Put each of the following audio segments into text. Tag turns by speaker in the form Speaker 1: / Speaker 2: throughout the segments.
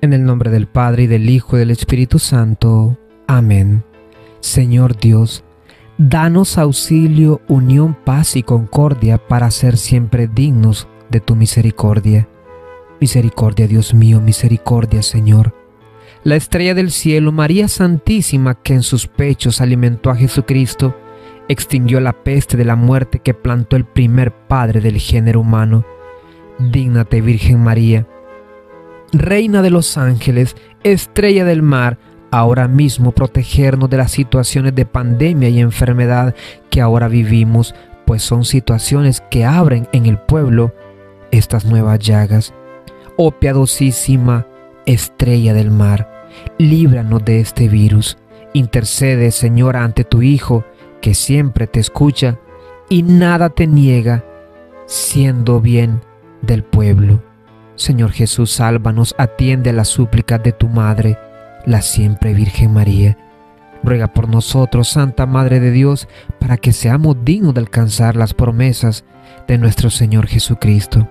Speaker 1: En el nombre del Padre, y del Hijo, y del Espíritu Santo. Amén. Señor Dios, danos auxilio, unión, paz y concordia para ser siempre dignos de tu misericordia. Misericordia, Dios mío, misericordia, Señor. La estrella del cielo, María Santísima, que en sus pechos alimentó a Jesucristo, extinguió la peste de la muerte que plantó el primer padre del género humano. Dígnate, Virgen María, Reina de los ángeles, estrella del mar, ahora mismo protegernos de las situaciones de pandemia y enfermedad que ahora vivimos, pues son situaciones que abren en el pueblo estas nuevas llagas. Oh piadosísima estrella del mar, líbranos de este virus. Intercede, Señora, ante tu Hijo, que siempre te escucha y nada te niega, siendo bien del pueblo. Señor Jesús, sálvanos, atiende a las súplicas de tu Madre, la siempre Virgen María. Ruega por nosotros, Santa Madre de Dios, para que seamos dignos de alcanzar las promesas de nuestro Señor Jesucristo.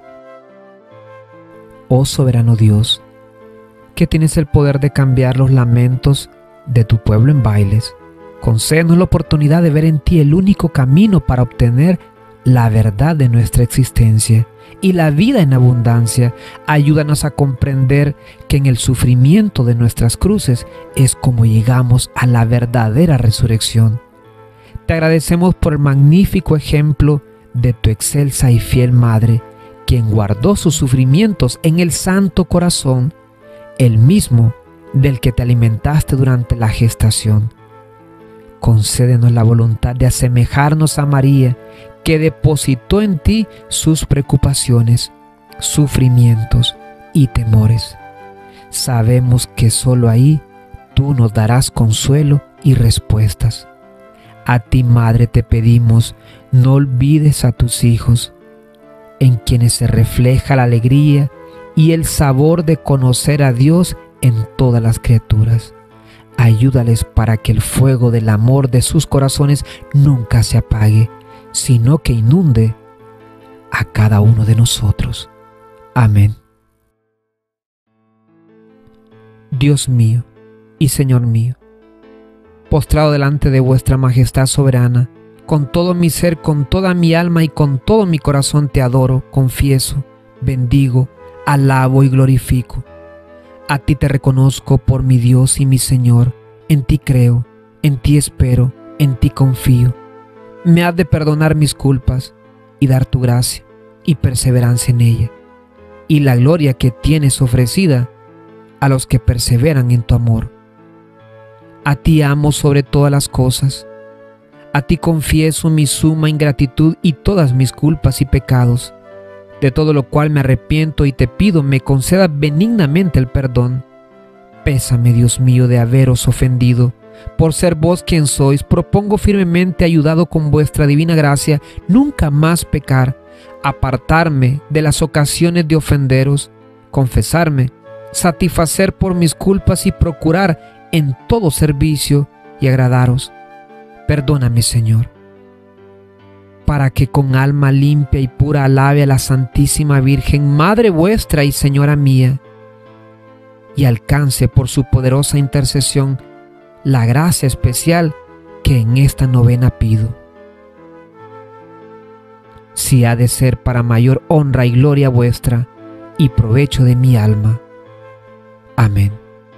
Speaker 1: Oh soberano Dios, que tienes el poder de cambiar los lamentos de tu pueblo en bailes, concédenos la oportunidad de ver en ti el único camino para obtener la verdad de nuestra existencia y la vida en abundancia. Ayúdanos a comprender que en el sufrimiento de nuestras cruces es como llegamos a la verdadera resurrección. Te agradecemos por el magnífico ejemplo de tu excelsa y fiel Madre, quien guardó sus sufrimientos en el Santo Corazón, el mismo del que te alimentaste durante la gestación. Concédenos la voluntad de asemejarnos a María, que depositó en ti sus preocupaciones, sufrimientos y temores. Sabemos que solo ahí tú nos darás consuelo y respuestas. A ti, Madre, te pedimos, no olvides a tus hijos, en quienes se refleja la alegría y el sabor de conocer a Dios en todas las criaturas. Ayúdales para que el fuego del amor de sus corazones nunca se apague, sino que inunde a cada uno de nosotros. Amén. Dios mío y Señor mío, postrado delante de vuestra majestad soberana, con todo mi ser, con toda mi alma y con todo mi corazón te adoro, confieso, bendigo, alabo y glorifico. A ti te reconozco por mi Dios y mi Señor, en ti creo, en ti espero, en ti confío. Me has de perdonar mis culpas y dar tu gracia y perseverancia en ella, y la gloria que tienes ofrecida a los que perseveran en tu amor. A ti amo sobre todas las cosas, a ti confieso mi suma ingratitud y todas mis culpas y pecados, de todo lo cual me arrepiento y te pido me concedas benignamente el perdón. Pésame, Dios mío, de haberos ofendido. Por ser vos quien sois, propongo firmemente, ayudado con vuestra divina gracia, nunca más pecar, apartarme de las ocasiones de ofenderos, confesarme, satisfacer por mis culpas y procurar en todo servicio y agradaros. Perdóname, Señor, para que con alma limpia y pura alabe a la Santísima Virgen, Madre vuestra y Señora mía, y alcance por su poderosa intercesión la gracia especial que en esta novena pido. Si ha de ser para mayor honra y gloria vuestra y provecho de mi alma. Amén.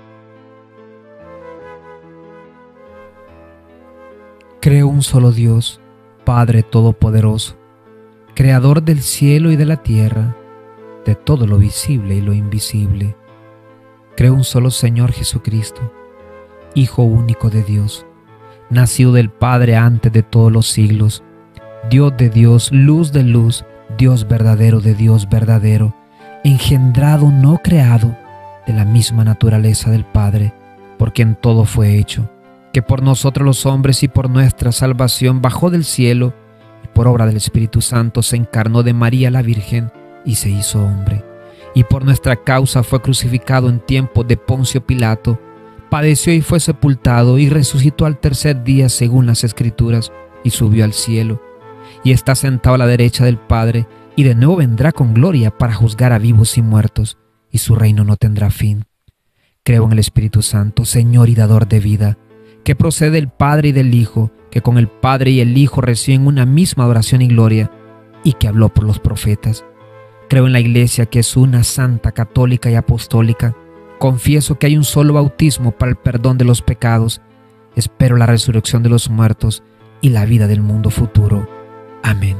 Speaker 1: Creo un solo Dios, Padre Todopoderoso, Creador del cielo y de la tierra, de todo lo visible y lo invisible. Creo un solo Señor Jesucristo, Hijo único de Dios, nacido del Padre antes de todos los siglos, Dios de Dios, luz de luz, Dios verdadero de Dios verdadero, engendrado, no creado, de la misma naturaleza del Padre, por quien todo fue hecho, que por nosotros los hombres y por nuestra salvación bajó del cielo y por obra del Espíritu Santo se encarnó de María la Virgen y se hizo hombre, y por nuestra causa fue crucificado en tiempo de Poncio Pilato, padeció y fue sepultado y resucitó al tercer día según las Escrituras y subió al cielo y está sentado a la derecha del Padre y de nuevo vendrá con gloria para juzgar a vivos y muertos y su reino no tendrá fin. Creo en el Espíritu Santo, Señor y dador de vida, que procede del Padre y del Hijo, que con el Padre y el Hijo reciben una misma adoración y gloria, y que habló por los profetas. Creo en la Iglesia, que es una, santa, católica y apostólica. Confieso que hay un solo bautismo para el perdón de los pecados. Espero la resurrección de los muertos y la vida del mundo futuro. Amén.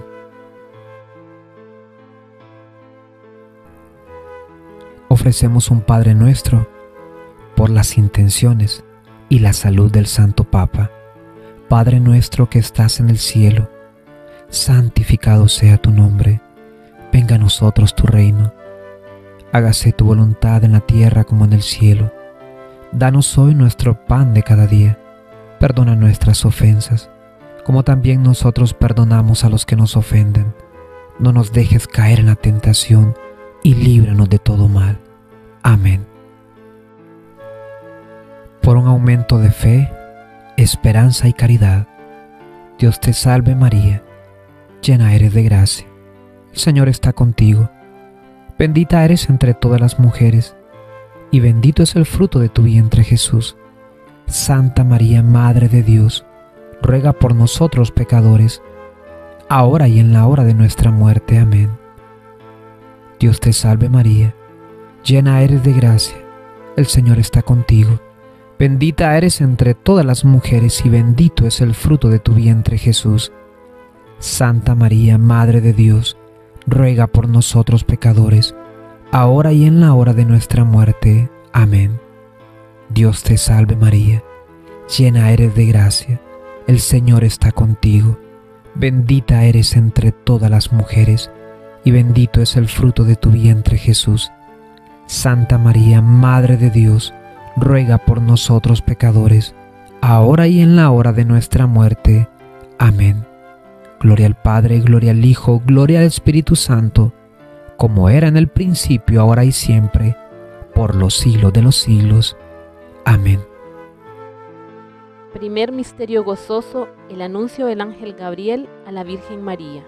Speaker 1: Ofrecemos un Padre Nuestro por las intenciones y la salud del Santo Papa. Padre nuestro que estás en el cielo, santificado sea tu nombre. Venga a nosotros tu reino. Hágase tu voluntad en la tierra como en el cielo. Danos hoy nuestro pan de cada día. Perdona nuestras ofensas, como también nosotros perdonamos a los que nos ofenden. No nos dejes caer en la tentación y líbranos de todo mal. Amén. Por un aumento de fe, esperanza y caridad, Dios te salve María, llena eres de gracia. El Señor está contigo. Bendita eres entre todas las mujeres, y bendito es el fruto de tu vientre Jesús. Santa María, Madre de Dios, ruega por nosotros pecadores, ahora y en la hora de nuestra muerte. Amén. Dios te salve María, llena eres de gracia, el Señor está contigo. Bendita eres entre todas las mujeres, y bendito es el fruto de tu vientre Jesús. Santa María, Madre de Dios, ruega por nosotros pecadores, ahora y en la hora de nuestra muerte. Amén. Dios te salve María, llena eres de gracia, el Señor está contigo. Bendita eres entre todas las mujeres, y bendito es el fruto de tu vientre Jesús. Santa María, Madre de Dios, ruega por nosotros pecadores, ahora y en la hora de nuestra muerte. Amén. Gloria al Padre, gloria al Hijo, gloria al Espíritu Santo, como era en el principio, ahora y siempre, por los siglos de los siglos. Amén.
Speaker 2: Primer misterio gozoso, el anuncio del ángel Gabriel a la Virgen María.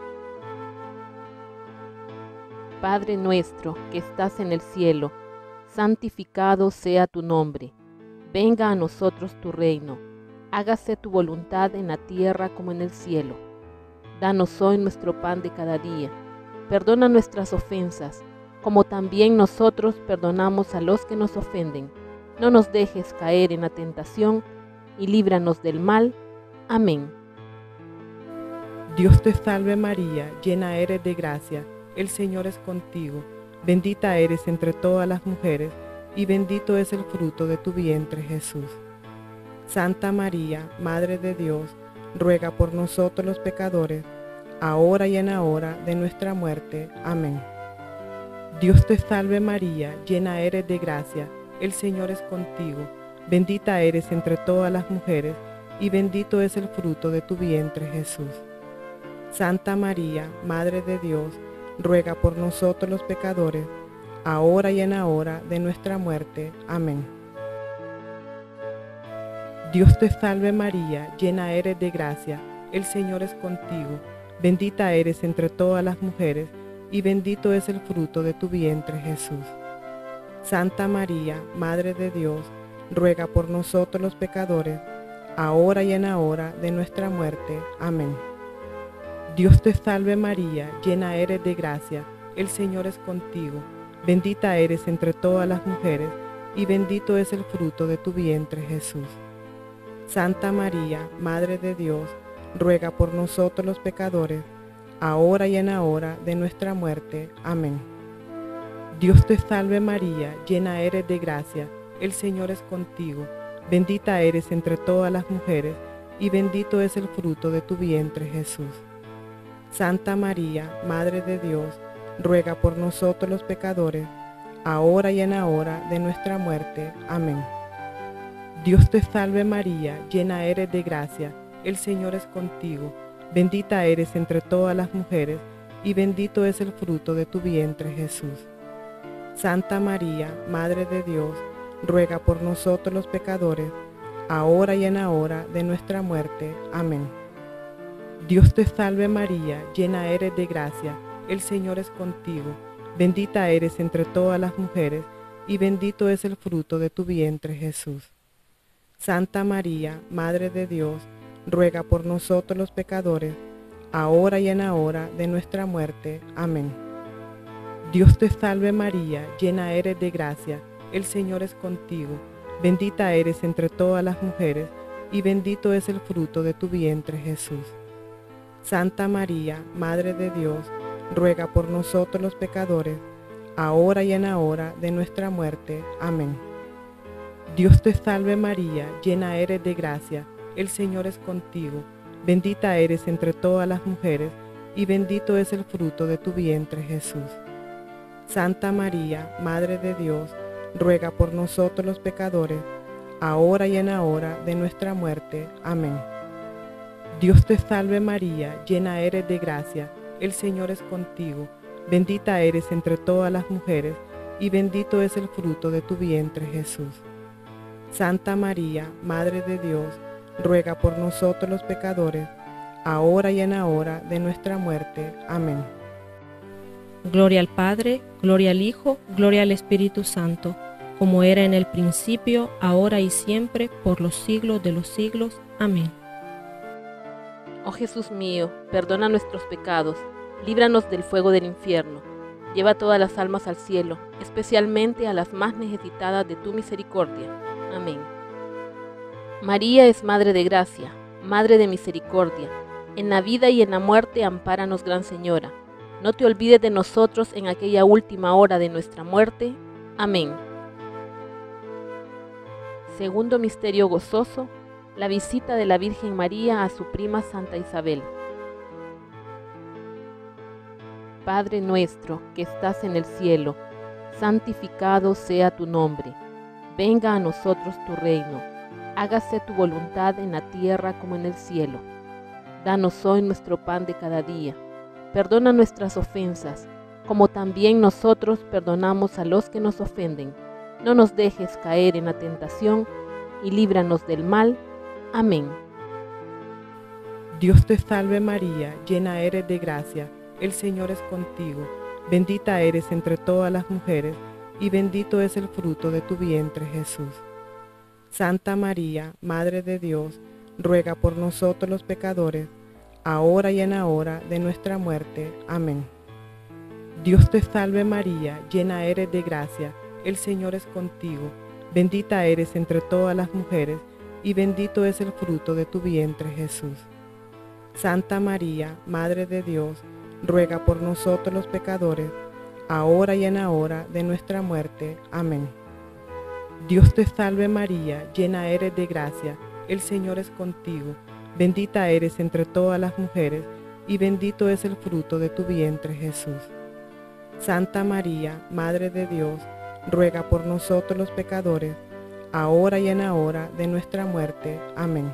Speaker 2: Padre nuestro que estás en el cielo, santificado sea tu nombre. Venga a nosotros tu reino. Hágase tu voluntad en la tierra como en el cielo. Danos hoy nuestro pan de cada día. Perdona nuestras ofensas, como también nosotros perdonamos a los que nos ofenden. No nos dejes caer en la tentación y líbranos del mal. Amén.
Speaker 3: Dios te salve María, llena eres de gracia, el Señor es contigo. Bendita eres entre todas las mujeres, y bendito es el fruto de tu vientre Jesús. Santa María, Madre de Dios, ruega por nosotros los pecadores, ahora y en la hora de nuestra muerte. Amén. Dios te salve María, llena eres de gracia, el Señor es contigo. Bendita eres entre todas las mujeres, y bendito es el fruto de tu vientre Jesús. Santa María, Madre de Dios, ruega por nosotros los pecadores, ahora y en la hora de nuestra muerte. Amén. Dios te salve María, llena eres de gracia, el Señor es contigo. Bendita eres entre todas las mujeres, y bendito es el fruto de tu vientre Jesús. Santa María, Madre de Dios, ruega por nosotros los pecadores, ahora y en la hora de nuestra muerte. Amén. Dios te salve María, llena eres de gracia, el Señor es contigo. Bendita eres entre todas las mujeres, y bendito es el fruto de tu vientre Jesús. Santa María, Madre de Dios, ruega por nosotros los pecadores, ahora y en la hora de nuestra muerte. Amén. Dios te salve María, llena eres de gracia, el Señor es contigo. Bendita eres entre todas las mujeres, y bendito es el fruto de tu vientre Jesús. Santa María, Madre de Dios, ruega por nosotros los pecadores, ahora y en la hora de nuestra muerte. Amén. Dios te salve María, llena eres de gracia, el Señor es contigo. Bendita eres entre todas las mujeres, y bendito es el fruto de tu vientre Jesús. Santa María, Madre de Dios, ruega por nosotros los pecadores, ahora y en la hora de nuestra muerte. Amén. Dios te salve María, llena eres de gracia, el Señor es contigo. bendita eres entre todas las mujeres, y bendito es el fruto de tu vientre, Jesús. Santa María, Madre de Dios, ruega por nosotros los pecadores, ahora y en la hora de nuestra muerte. Amén. Dios te salve María, llena eres de gracia, el Señor es contigo, bendita eres entre todas las mujeres, y bendito es el fruto de tu vientre, Jesús. Santa María, Madre de Dios, ruega por nosotros los pecadores, ahora y en la hora de nuestra muerte. Amén. Dios te salve María, llena eres de gracia, el Señor es contigo, bendita eres entre todas las mujeres, y bendito es el fruto de tu vientre, Jesús. Santa María, Madre de Dios, ruega por nosotros los pecadores, ahora y en la hora de nuestra muerte. Amén. Dios te salve María, llena eres de gracia, el Señor es contigo, bendita eres entre todas las mujeres, y bendito es el fruto de tu vientre, Jesús. Santa María, Madre de Dios, ruega por nosotros los pecadores, ahora y en la hora de nuestra muerte. Amén.
Speaker 4: Gloria al Padre, gloria al Hijo, gloria al Espíritu Santo, como era en el principio, ahora y siempre, por los siglos de los siglos. Amén.
Speaker 2: Oh Jesús mío, perdona nuestros pecados, líbranos del fuego del infierno, lleva todas las almas al cielo, especialmente a las más necesitadas de tu misericordia. Amén. María es Madre de Gracia, Madre de Misericordia, en la vida y en la muerte ampáranos, Gran Señora. No te olvides de nosotros en aquella última hora de nuestra muerte. Amén. Segundo misterio gozoso, la visita de la Virgen María a su prima Santa Isabel. Padre nuestro que estás en el cielo, santificado sea tu nombre. Venga a nosotros tu reino. Hágase tu voluntad en la tierra como en el cielo. Danos hoy nuestro pan de cada día. Perdona nuestras ofensas, como también nosotros perdonamos a los que nos ofenden. No nos dejes caer en la tentación, y líbranos del mal. Amén.
Speaker 3: Dios te salve María, llena eres de gracia, el Señor es contigo, bendita eres entre todas las mujeres, y bendito es el fruto de tu vientre, Jesús. Santa María, Madre de Dios, ruega por nosotros los pecadores, ahora y en la hora de nuestra muerte. Amén. Dios te salve María, llena eres de gracia, el Señor es contigo, bendita eres entre todas las mujeres, y bendito es el fruto de tu vientre, Jesús. Santa María, Madre de Dios, ruega por nosotros los pecadores, ahora y en la hora de nuestra muerte. Amén. Dios te salve María, llena eres de gracia, el Señor es contigo, bendita eres entre todas las mujeres, y bendito es el fruto de tu vientre, Jesús. Santa María, Madre de Dios, ruega por nosotros los pecadores, ahora y en la hora de nuestra muerte. Amén.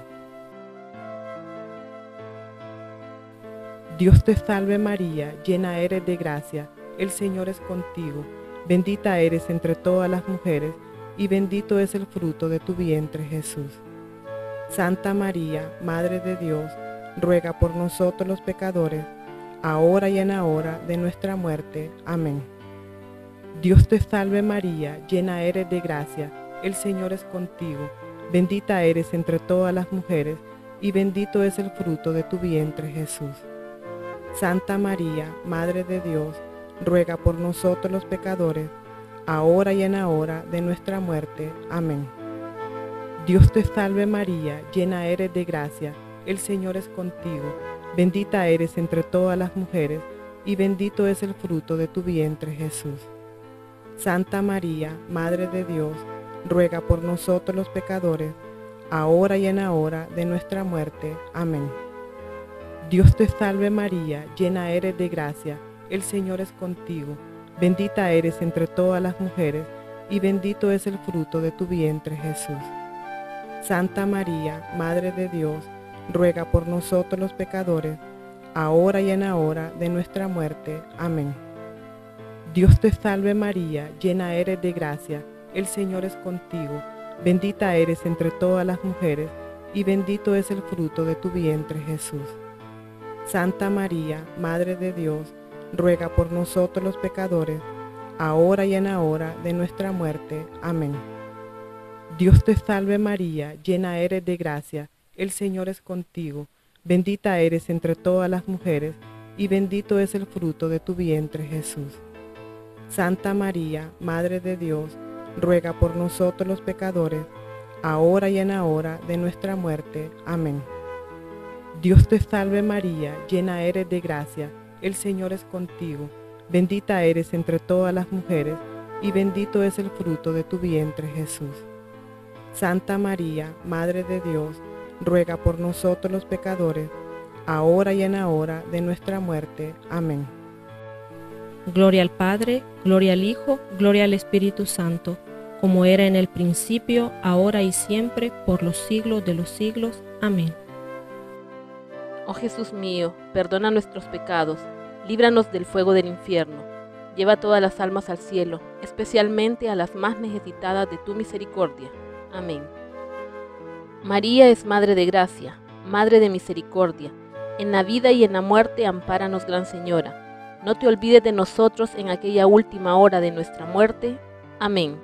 Speaker 3: Dios te salve María, llena eres de gracia, el Señor es contigo, bendita eres entre todas las mujeres, y bendito es el fruto de tu vientre, Jesús. Santa María, Madre de Dios, ruega por nosotros los pecadores, ahora y en la hora de nuestra muerte. Amén. Dios te salve María, llena eres de gracia, el Señor es contigo, bendita eres entre todas las mujeres, y bendito es el fruto de tu vientre, Jesús. Santa María, Madre de Dios, ruega por nosotros los pecadores, ahora y en la hora de nuestra muerte. Amén. Dios te salve María, llena eres de gracia, el Señor es contigo, bendita eres entre todas las mujeres, y bendito es el fruto de tu vientre, Jesús. Santa María, Madre de Dios, ruega por nosotros los pecadores, ahora y en la hora de nuestra muerte. Amén. Dios te salve María, llena eres de gracia, el Señor es contigo, bendita eres entre todas las mujeres, y bendito es el fruto de tu vientre, Jesús. Santa María, Madre de Dios, ruega por nosotros los pecadores, ahora y en la hora de nuestra muerte. Amén. Dios te salve María, llena eres de gracia, el Señor es contigo, bendita eres entre todas las mujeres, y bendito es el fruto de tu vientre, Jesús. Santa María, Madre de Dios, ruega por nosotros los pecadores, ahora y en la hora de nuestra muerte. Amén. Dios te salve María, llena eres de gracia, el Señor es contigo, bendita eres entre todas las mujeres, y bendito es el fruto de tu vientre, Jesús. Santa María, Madre de Dios, ruega por nosotros los pecadores, ahora y en la hora de nuestra muerte. Amén. Dios te salve María, llena eres de gracia, el Señor es contigo, bendita eres entre todas las mujeres, y bendito es el fruto de tu vientre, Jesús. Santa María, Madre de Dios, ruega por nosotros los pecadores, ahora y en la hora de nuestra muerte. Amén.
Speaker 4: Gloria al Padre, gloria al Hijo, gloria al Espíritu Santo, como era en el principio, ahora y siempre, por los siglos de los siglos. Amén.
Speaker 2: Oh Jesús mío, perdona nuestros pecados, líbranos del fuego del infierno, lleva todas las almas al cielo, especialmente a las más necesitadas de tu misericordia. Amén. María es Madre de Gracia, Madre de Misericordia, en la vida y en la muerte ampáranos, Gran Señora. No te olvides de nosotros en aquella última hora de nuestra muerte. Amén.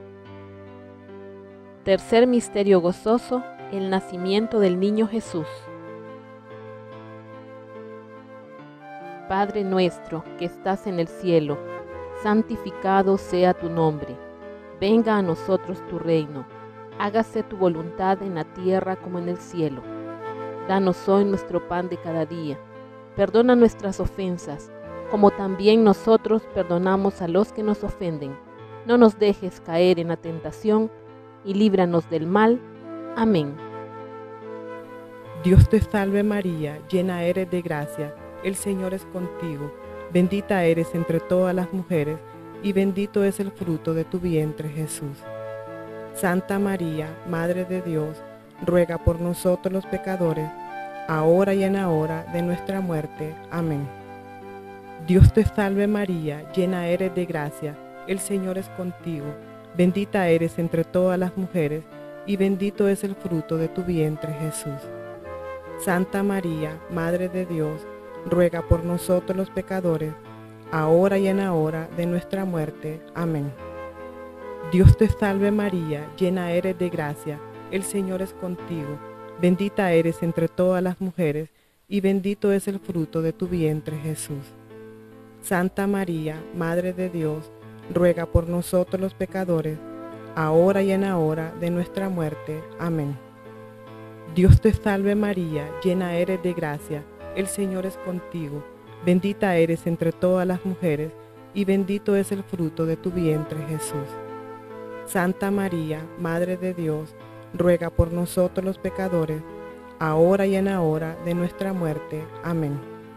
Speaker 2: Tercer misterio gozoso, el nacimiento del niño Jesús. Padre nuestro que estás en el cielo, santificado sea tu nombre. Venga a nosotros tu reino. Hágase tu voluntad en la tierra como en el cielo. Danos hoy nuestro pan de cada día. Perdona nuestras ofensas, como también nosotros perdonamos a los que nos ofenden. No nos dejes caer en la tentación, y líbranos del mal. Amén.
Speaker 3: Dios te salve María, llena eres de gracia, el Señor es contigo, bendita eres entre todas las mujeres, y bendito es el fruto de tu vientre, Jesús. Santa María, Madre de Dios, ruega por nosotros los pecadores, ahora y en la hora de nuestra muerte. Amén. Dios te salve María, llena eres de gracia, el Señor es contigo, bendita eres entre todas las mujeres, y bendito es el fruto de tu vientre, Jesús. Santa María, Madre de Dios, ruega por nosotros los pecadores, ahora y en la hora de nuestra muerte. Amén. Dios te salve María, llena eres de gracia, el Señor es contigo, bendita eres entre todas las mujeres, y bendito es el fruto de tu vientre, Jesús. Santa María, Madre de Dios, ruega por nosotros los pecadores, ahora y en la hora de nuestra muerte. Amén. Dios te salve María, llena eres de gracia, el Señor es contigo, bendita eres entre todas las mujeres, y bendito es el fruto de tu vientre, Jesús. Santa María, Madre de Dios, ruega por nosotros los pecadores, ahora y en la hora de nuestra muerte. Amén.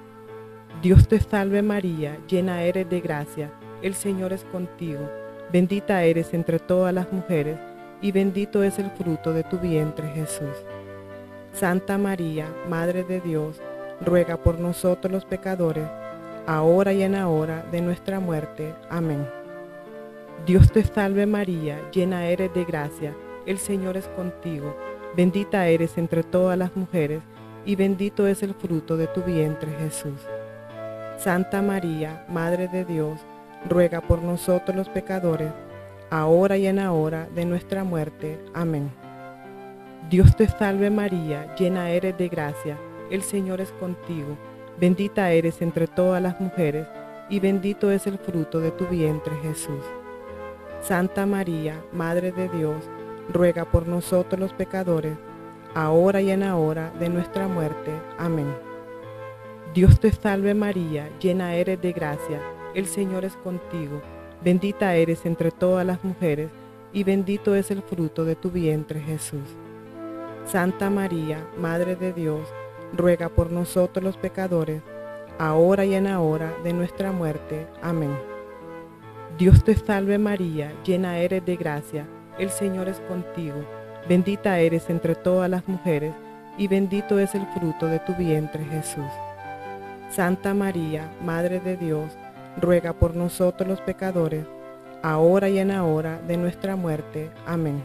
Speaker 3: Dios te salve María, llena eres de gracia, el Señor es contigo, bendita eres entre todas las mujeres, y bendito es el fruto de tu vientre, Jesús. Santa María, Madre de Dios, ruega por nosotros los pecadores, ahora y en la hora de nuestra muerte. Amén. Dios te salve María, llena eres de gracia, el Señor es contigo, bendita eres entre todas las mujeres, y bendito es el fruto de tu vientre, Jesús. Santa María, Madre de Dios, ruega por nosotros los pecadores, ahora y en la hora de nuestra muerte. Amén. Dios te salve María, llena eres de gracia, el Señor es contigo, bendita eres entre todas las mujeres, y bendito es el fruto de tu vientre, Jesús. Santa María, Madre de Dios, ruega por nosotros los pecadores, ahora y en la hora de nuestra muerte. Amén. Dios te salve María, llena eres de gracia, el Señor es contigo, bendita eres entre todas las mujeres, y bendito es el fruto de tu vientre, Jesús. Santa María, Madre de Dios, ruega por nosotros los pecadores, ahora y en la hora de nuestra muerte. Amén. Dios te salve María, llena eres de gracia, el Señor es contigo, bendita eres entre todas las mujeres, y bendito es el fruto de tu vientre, Jesús. Santa María, Madre de Dios, ruega por nosotros los pecadores, ahora y en la hora de nuestra muerte. Amén.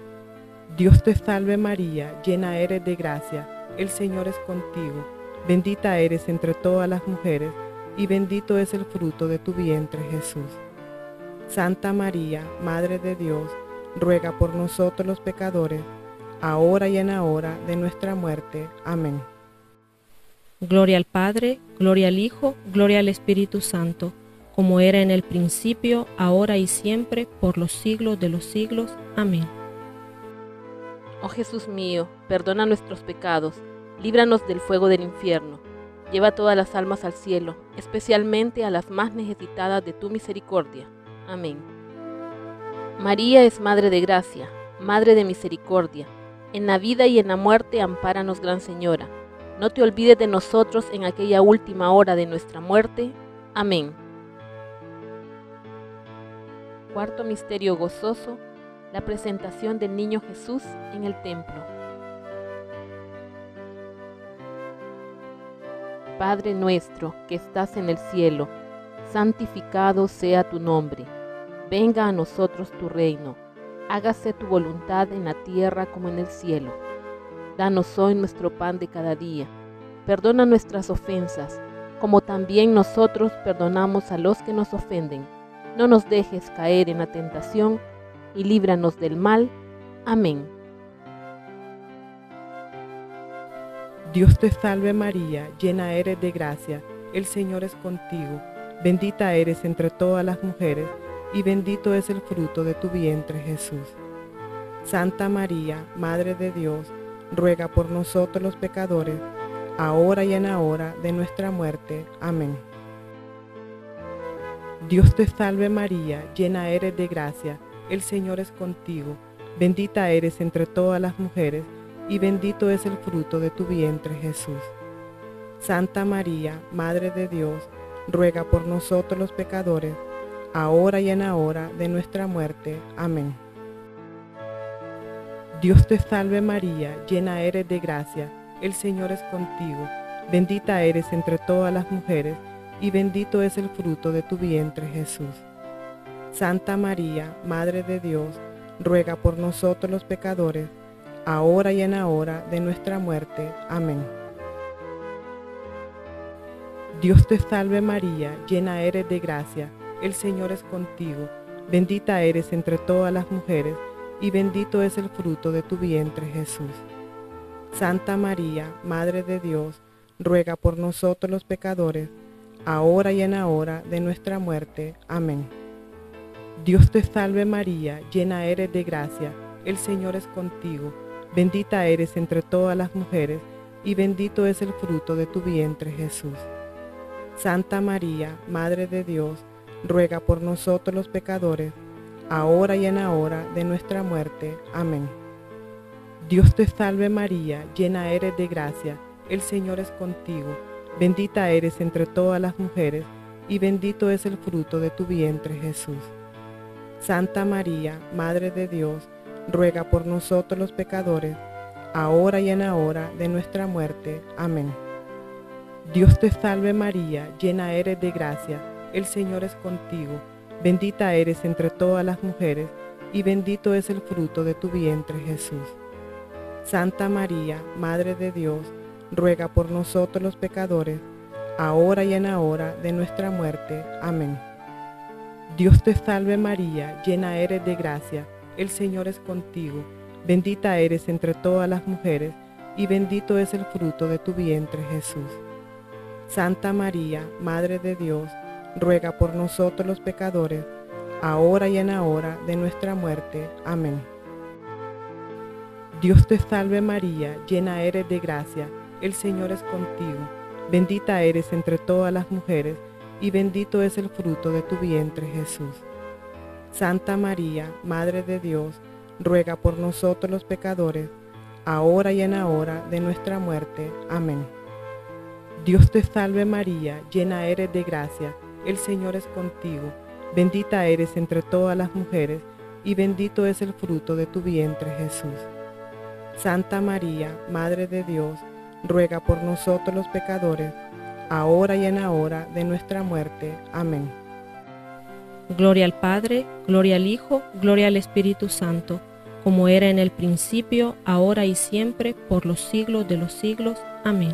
Speaker 3: Dios te salve María, llena eres de gracia, el Señor es contigo, bendita eres entre todas las mujeres, y bendito es el fruto de tu vientre, Jesús. Santa María, Madre de Dios, ruega por nosotros los pecadores, ahora y en la hora de nuestra muerte. Amén.
Speaker 4: Gloria al Padre, gloria al Hijo, gloria al Espíritu Santo, como era en el principio, ahora y siempre, por los siglos de los siglos. Amén.
Speaker 2: Oh Jesús mío, perdona nuestros pecados, líbranos del fuego del infierno, lleva todas las almas al cielo, especialmente a las más necesitadas de tu misericordia. Amén. María es Madre de Gracia, Madre de Misericordia. En la vida y en la muerte, ampáranos, Gran Señora. No te olvides de nosotros en aquella última hora de nuestra muerte. Amén. Cuarto misterio gozoso, la presentación del niño Jesús en el templo. Padre nuestro que estás en el cielo, santificado sea tu nombre. Venga a nosotros tu reino. Hágase tu voluntad en la tierra como en el cielo. Danos hoy nuestro pan de cada día. Perdona nuestras ofensas, como también nosotros perdonamos a los que nos ofenden. No nos dejes caer en la tentación, y líbranos del mal. Amén.
Speaker 3: Dios te salve María, llena eres de gracia, el Señor es contigo. Bendita eres entre todas las mujeres, y bendito es el fruto de tu vientre, Jesús. Santa María, Madre de Dios, ruega por nosotros los pecadores, ahora y en la hora de nuestra muerte. Amén. Dios te salve María, llena eres de gracia, el Señor es contigo. Bendita eres entre todas las mujeres, y bendito es el fruto de tu vientre, Jesús. Santa María, Madre de Dios, ruega por nosotros los pecadores, ahora y en la hora de nuestra muerte. Amén. Dios te salve María, llena eres de gracia, el Señor es contigo. Bendita eres entre todas las mujeres, y bendito es el fruto de tu vientre, Jesús. Santa María, Madre de Dios, ruega por nosotros los pecadores, ahora y en la hora de nuestra muerte. Amén. Dios te salve María, llena eres de gracia, el Señor es contigo. Bendita eres entre todas las mujeres, y bendito es el fruto de tu vientre, Jesús. Santa María, Madre de Dios, ruega por nosotros los pecadores, ahora y en la hora de nuestra muerte. Amén. Dios te salve María, llena eres de gracia, el Señor es contigo. Bendita eres entre todas las mujeres, y bendito es el fruto de tu vientre, Jesús. Santa María, Madre de Dios, ruega por nosotros los pecadores, ahora y en la hora de nuestra muerte. Amén. Dios te salve María, llena eres de gracia, el Señor es contigo. Bendita eres entre todas las mujeres, y bendito es el fruto de tu vientre, Jesús. Santa María, Madre de Dios, ruega por nosotros los pecadores, ahora y en la hora de nuestra muerte. Amén. Dios te salve María, llena eres de gracia, el Señor es contigo. Bendita eres entre todas las mujeres, y bendito es el fruto de tu vientre, Jesús. Santa María, Madre de Dios, ruega por nosotros los pecadores, ahora y en la hora de nuestra muerte. Amén. Dios te salve María, llena eres de gracia, el Señor es contigo. Bendita eres entre todas las mujeres, y bendito es el fruto de tu vientre, Jesús. Santa María, Madre de Dios, ruega por nosotros los pecadores, ahora y en la hora de nuestra muerte. Amén. Dios te salve María, llena eres de gracia, el Señor es contigo. Bendita eres entre todas las mujeres, y bendito es el fruto de tu vientre, Jesús. Santa María, Madre de Dios, ruega por nosotros los pecadores, ahora y en la hora de nuestra muerte. Amén. Dios te salve María, llena eres de gracia, el Señor es contigo. Bendita eres entre todas las mujeres, y bendito es el fruto de tu vientre, Jesús. Santa María, Madre de Dios, ruega por nosotros los pecadores, ahora y en la hora de nuestra muerte. Amén.
Speaker 4: Gloria al Padre, gloria al Hijo, gloria al Espíritu Santo, como era en el principio, ahora y siempre, por los siglos de los siglos. Amén.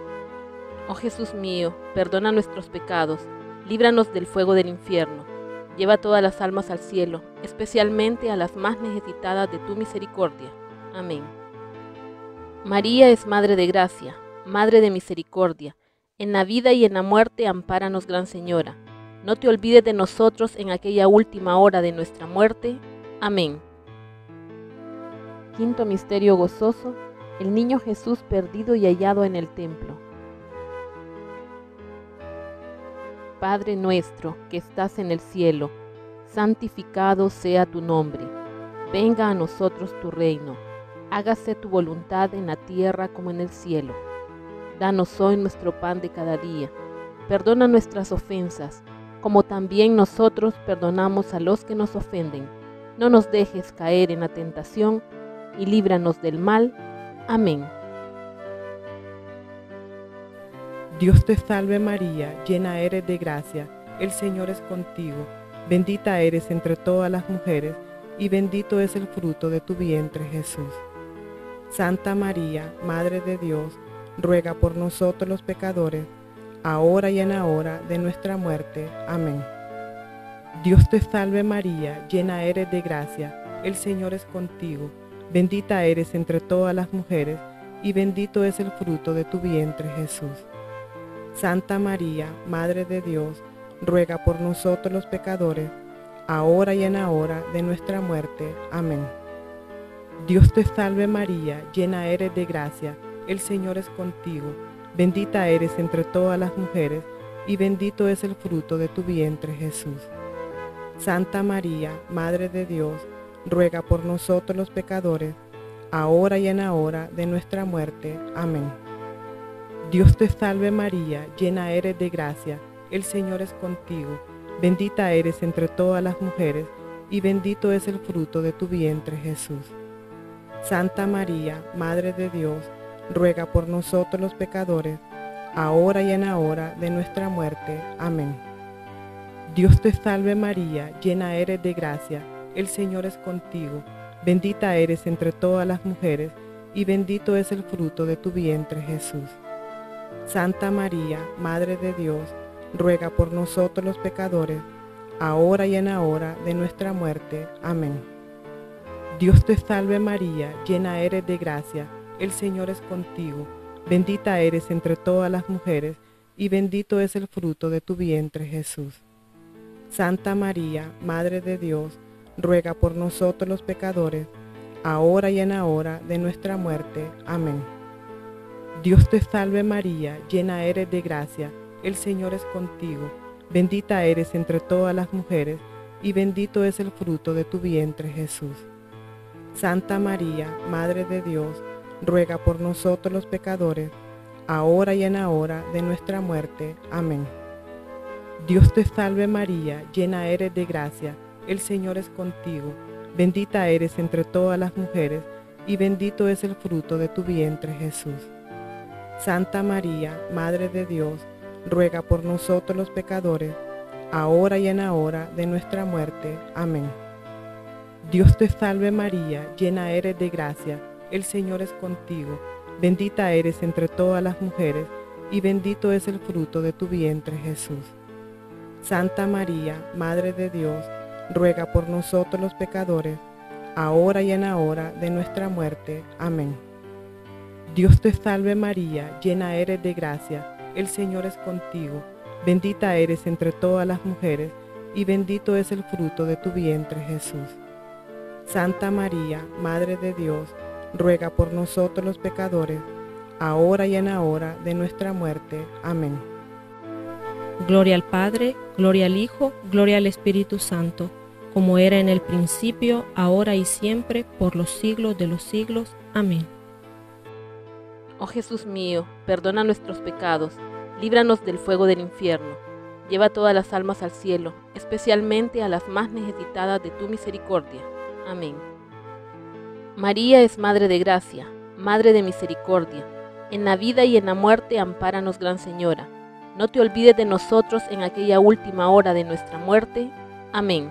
Speaker 2: Oh Jesús mío, perdona nuestros pecados, líbranos del fuego del infierno, Lleva todas las almas al cielo, especialmente a las más necesitadas de tu misericordia. Amén. María es Madre de Gracia, Madre de Misericordia. En la vida y en la muerte, ampáranos, Gran Señora. No te olvides de nosotros en aquella última hora de nuestra muerte. Amén. Quinto misterio gozoso: el niño Jesús perdido y hallado en el templo. Padre nuestro que estás en el cielo, santificado sea tu nombre. Venga a nosotros tu reino. Hágase tu voluntad en la tierra como en el cielo. Danos hoy nuestro pan de cada día. Perdona nuestras ofensas, como también nosotros perdonamos a los que nos ofenden. No nos dejes caer en la tentación, y líbranos del mal. Amén.
Speaker 3: Dios te salve María, llena eres de gracia, el Señor es contigo. Bendita eres entre todas las mujeres, y bendito es el fruto de tu vientre, Jesús. Santa María, Madre de Dios, ruega por nosotros los pecadores, ahora y en la hora de nuestra muerte. Amén. Dios te salve María, llena eres de gracia, el Señor es contigo. Bendita eres entre todas las mujeres, y bendito es el fruto de tu vientre, Jesús. Santa María, Madre de Dios, ruega por nosotros los pecadores, ahora y en la hora de nuestra muerte. Amén. Dios te salve María, llena eres de gracia, el Señor es contigo. Bendita eres entre todas las mujeres, y bendito es el fruto de tu vientre, Jesús. Santa María, Madre de Dios, ruega por nosotros los pecadores, ahora y en la hora de nuestra muerte. Amén. Dios te salve María, llena eres de gracia, el Señor es contigo. Bendita eres entre todas las mujeres, y bendito es el fruto de tu vientre, Jesús. Santa María, Madre de Dios, ruega por nosotros los pecadores, ahora y en la hora de nuestra muerte. Amén. Dios te salve María, llena eres de gracia, el Señor es contigo. Bendita eres entre todas las mujeres, y bendito es el fruto de tu vientre, Jesús. Santa María, Madre de Dios, ruega por nosotros los pecadores, ahora y en la hora de nuestra muerte. Amén. Dios te salve María, llena eres de gracia, el Señor es contigo. Bendita eres entre todas las mujeres, y bendito es el fruto de tu vientre, Jesús. Santa María, Madre de Dios, ruega por nosotros los pecadores, ahora y en la hora de nuestra muerte. Amén. Dios te salve María, llena eres de gracia, el Señor es contigo. Bendita eres entre todas las mujeres, y bendito es el fruto de tu vientre, Jesús. Santa María, Madre de Dios, ruega por nosotros los pecadores, ahora y en la hora de nuestra muerte. Amén. Dios te salve María, llena eres de gracia, el Señor es contigo. Bendita eres entre todas las mujeres, y bendito es el fruto de tu vientre, Jesús. Santa María, Madre de Dios, ruega por nosotros los pecadores, ahora y en la hora de nuestra muerte. Amén. Dios te salve María, llena eres de gracia, el Señor es contigo. Bendita eres entre todas las mujeres, y bendito es el fruto de tu vientre, Jesús. Santa María, Madre de Dios, ruega por nosotros los pecadores, ahora y en la hora de nuestra muerte. Amén. Dios te salve María, llena eres de gracia, el Señor es contigo. Bendita eres entre todas las mujeres, y bendito es el fruto de tu vientre, Jesús. Santa María, Madre de Dios, ruega por nosotros los pecadores, ahora y en la hora de nuestra muerte. Amén.
Speaker 4: Gloria al Padre, gloria al Hijo, gloria al Espíritu Santo, como era en el principio, ahora y siempre, por los siglos de los siglos. Amén.
Speaker 2: Oh Jesús mío, perdona nuestros pecados, líbranos del fuego del infierno, lleva todas las almas al cielo, especialmente a las más necesitadas de tu misericordia. Amén. María es Madre de Gracia, Madre de Misericordia. En la vida y en la muerte, ampáranos, Gran Señora. No te olvides de nosotros en aquella última hora de nuestra muerte. Amén.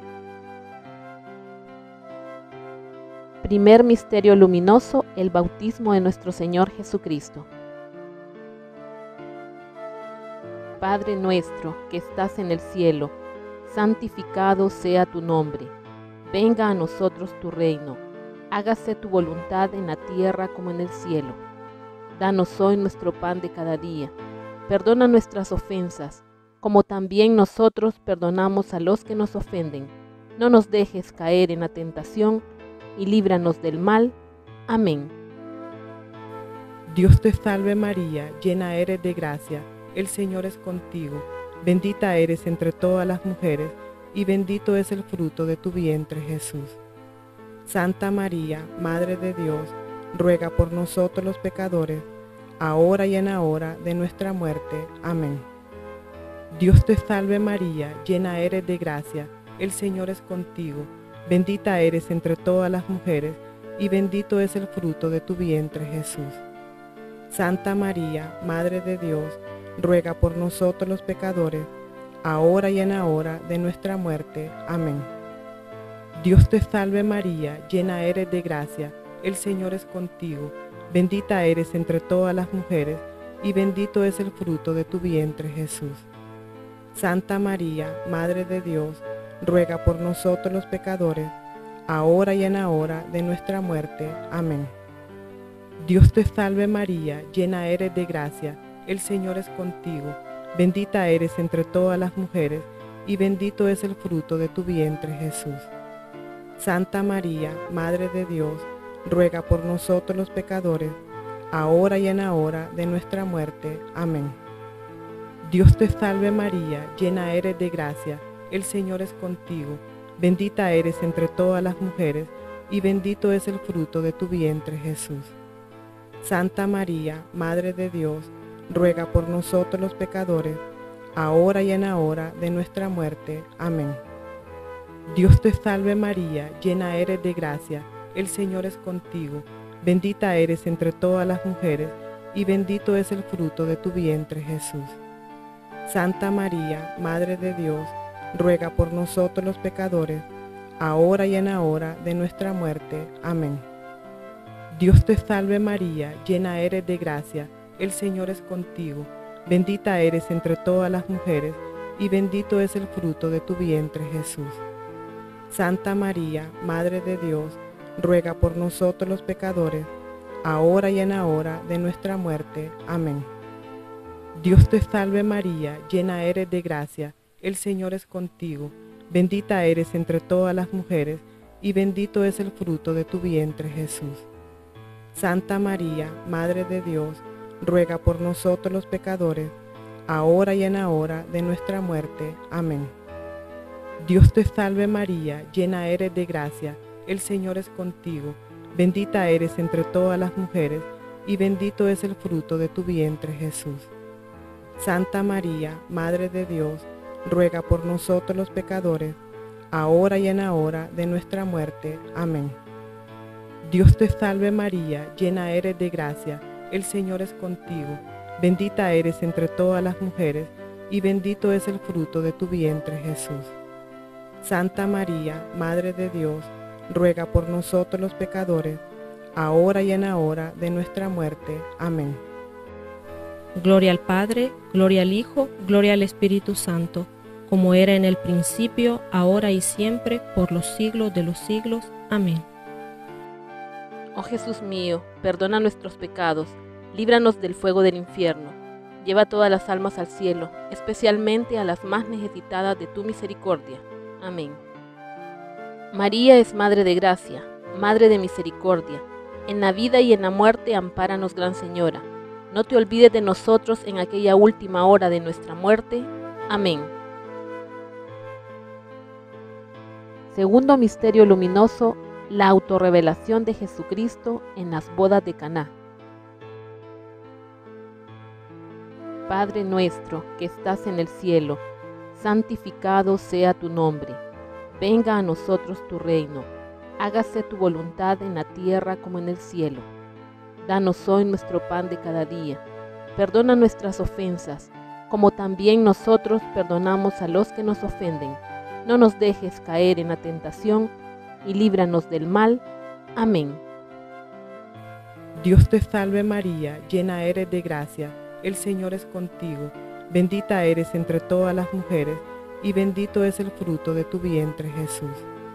Speaker 2: Primer misterio luminoso, el bautismo de nuestro Señor Jesucristo. Padre nuestro que estás en el cielo, santificado sea tu nombre. Venga a nosotros tu reino. Hágase tu voluntad en la tierra como en el cielo. Danos hoy nuestro pan de cada día. Perdona nuestras ofensas, como también nosotros perdonamos a los que nos ofenden. No nos dejes caer en la tentación, y líbranos del mal. Amén.
Speaker 3: Dios te salve María, llena eres de gracia, el Señor es contigo. Bendita eres entre todas las mujeres, y bendito es el fruto de tu vientre, Jesús. Santa María, Madre de Dios, ruega por nosotros los pecadores, ahora y en la hora de nuestra muerte. Amén. Dios te salve María, llena eres de gracia, el Señor es contigo. Bendita eres entre todas las mujeres, y bendito es el fruto de tu vientre, Jesús. Santa María, Madre de Dios, ruega por nosotros los pecadores, ahora y en la hora de nuestra muerte. Amén. Dios te salve María, llena eres de gracia, el Señor es contigo. Bendita eres entre todas las mujeres, y bendito es el fruto de tu vientre, Jesús. Santa María, Madre de Dios, ruega por nosotros los pecadores, ahora y en la hora de nuestra muerte. Amén. Dios te salve María, llena eres de gracia, el Señor es contigo. Bendita eres entre todas las mujeres, y bendito es el fruto de tu vientre, Jesús. Santa María, Madre de Dios, ruega por nosotros los pecadores, ahora y en la hora de nuestra muerte. Amén. Dios te salve María, llena eres de gracia, el Señor es contigo. Bendita eres entre todas las mujeres, y bendito es el fruto de tu vientre, Jesús. Santa María, Madre de Dios, ruega por nosotros los pecadores, ahora y en la hora de nuestra muerte. Amén. Dios te salve María, llena eres de gracia, el Señor es contigo. Bendita eres entre todas las mujeres, y bendito es el fruto de tu vientre, Jesús. Santa María, Madre de Dios, ruega por nosotros los pecadores, ahora y en la hora de nuestra muerte. Amén. Dios te salve María, llena eres de gracia, el Señor es contigo. Bendita eres entre todas las mujeres, y bendito es el fruto de tu vientre, Jesús. Santa María, Madre de Dios, ruega por nosotros los pecadores, ahora y en la hora de nuestra muerte. Amén. Dios te salve María, llena eres de gracia, el Señor es contigo. Bendita eres entre todas las mujeres, y bendito es el fruto de tu vientre, Jesús. Santa María, Madre de Dios, ruega por nosotros los pecadores, ahora y en la hora de nuestra muerte. Amén. Dios te salve María, llena eres de gracia, el Señor es contigo. Bendita eres entre todas las mujeres, y bendito es el fruto de tu vientre, Jesús. Santa María, Madre de Dios, ruega por nosotros los pecadores, ahora y en la hora de nuestra muerte. Amén. Dios te salve María, llena eres de gracia, el Señor es contigo. Bendita eres entre todas las mujeres, y bendito es el fruto de tu vientre, Jesús. Santa María, Madre de Dios, ruega por nosotros los pecadores, ahora y en la hora de nuestra muerte. Amén.
Speaker 4: Gloria al Padre, gloria al Hijo, gloria al Espíritu Santo, como era en el principio, ahora y siempre, por los siglos de los siglos. Amén.
Speaker 2: Oh Jesús mío, perdona nuestros pecados, líbranos del fuego del infierno, lleva todas las almas al cielo, especialmente a las más necesitadas de tu misericordia. Amén. María es Madre de Gracia, Madre de Misericordia. En la vida y en la muerte, ampáranos, Gran Señora. No te olvides de nosotros en aquella última hora de nuestra muerte. Amén. Segundo misterio luminoso, la autorrevelación de Jesucristo en las bodas de Caná. Padre nuestro que estás en el cielo, santificado sea tu nombre. Venga a nosotros tu reino. Hágase tu voluntad en la tierra como en el cielo. Danos hoy nuestro pan de cada día. Perdona nuestras ofensas, como también nosotros perdonamos a los que nos ofenden. No nos dejes caer en la tentación, y líbranos del mal. Amén.
Speaker 3: Dios te salve María, llena eres de gracia, el Señor es contigo. Bendita eres entre todas las mujeres, y bendito es el fruto de tu vientre, Jesús.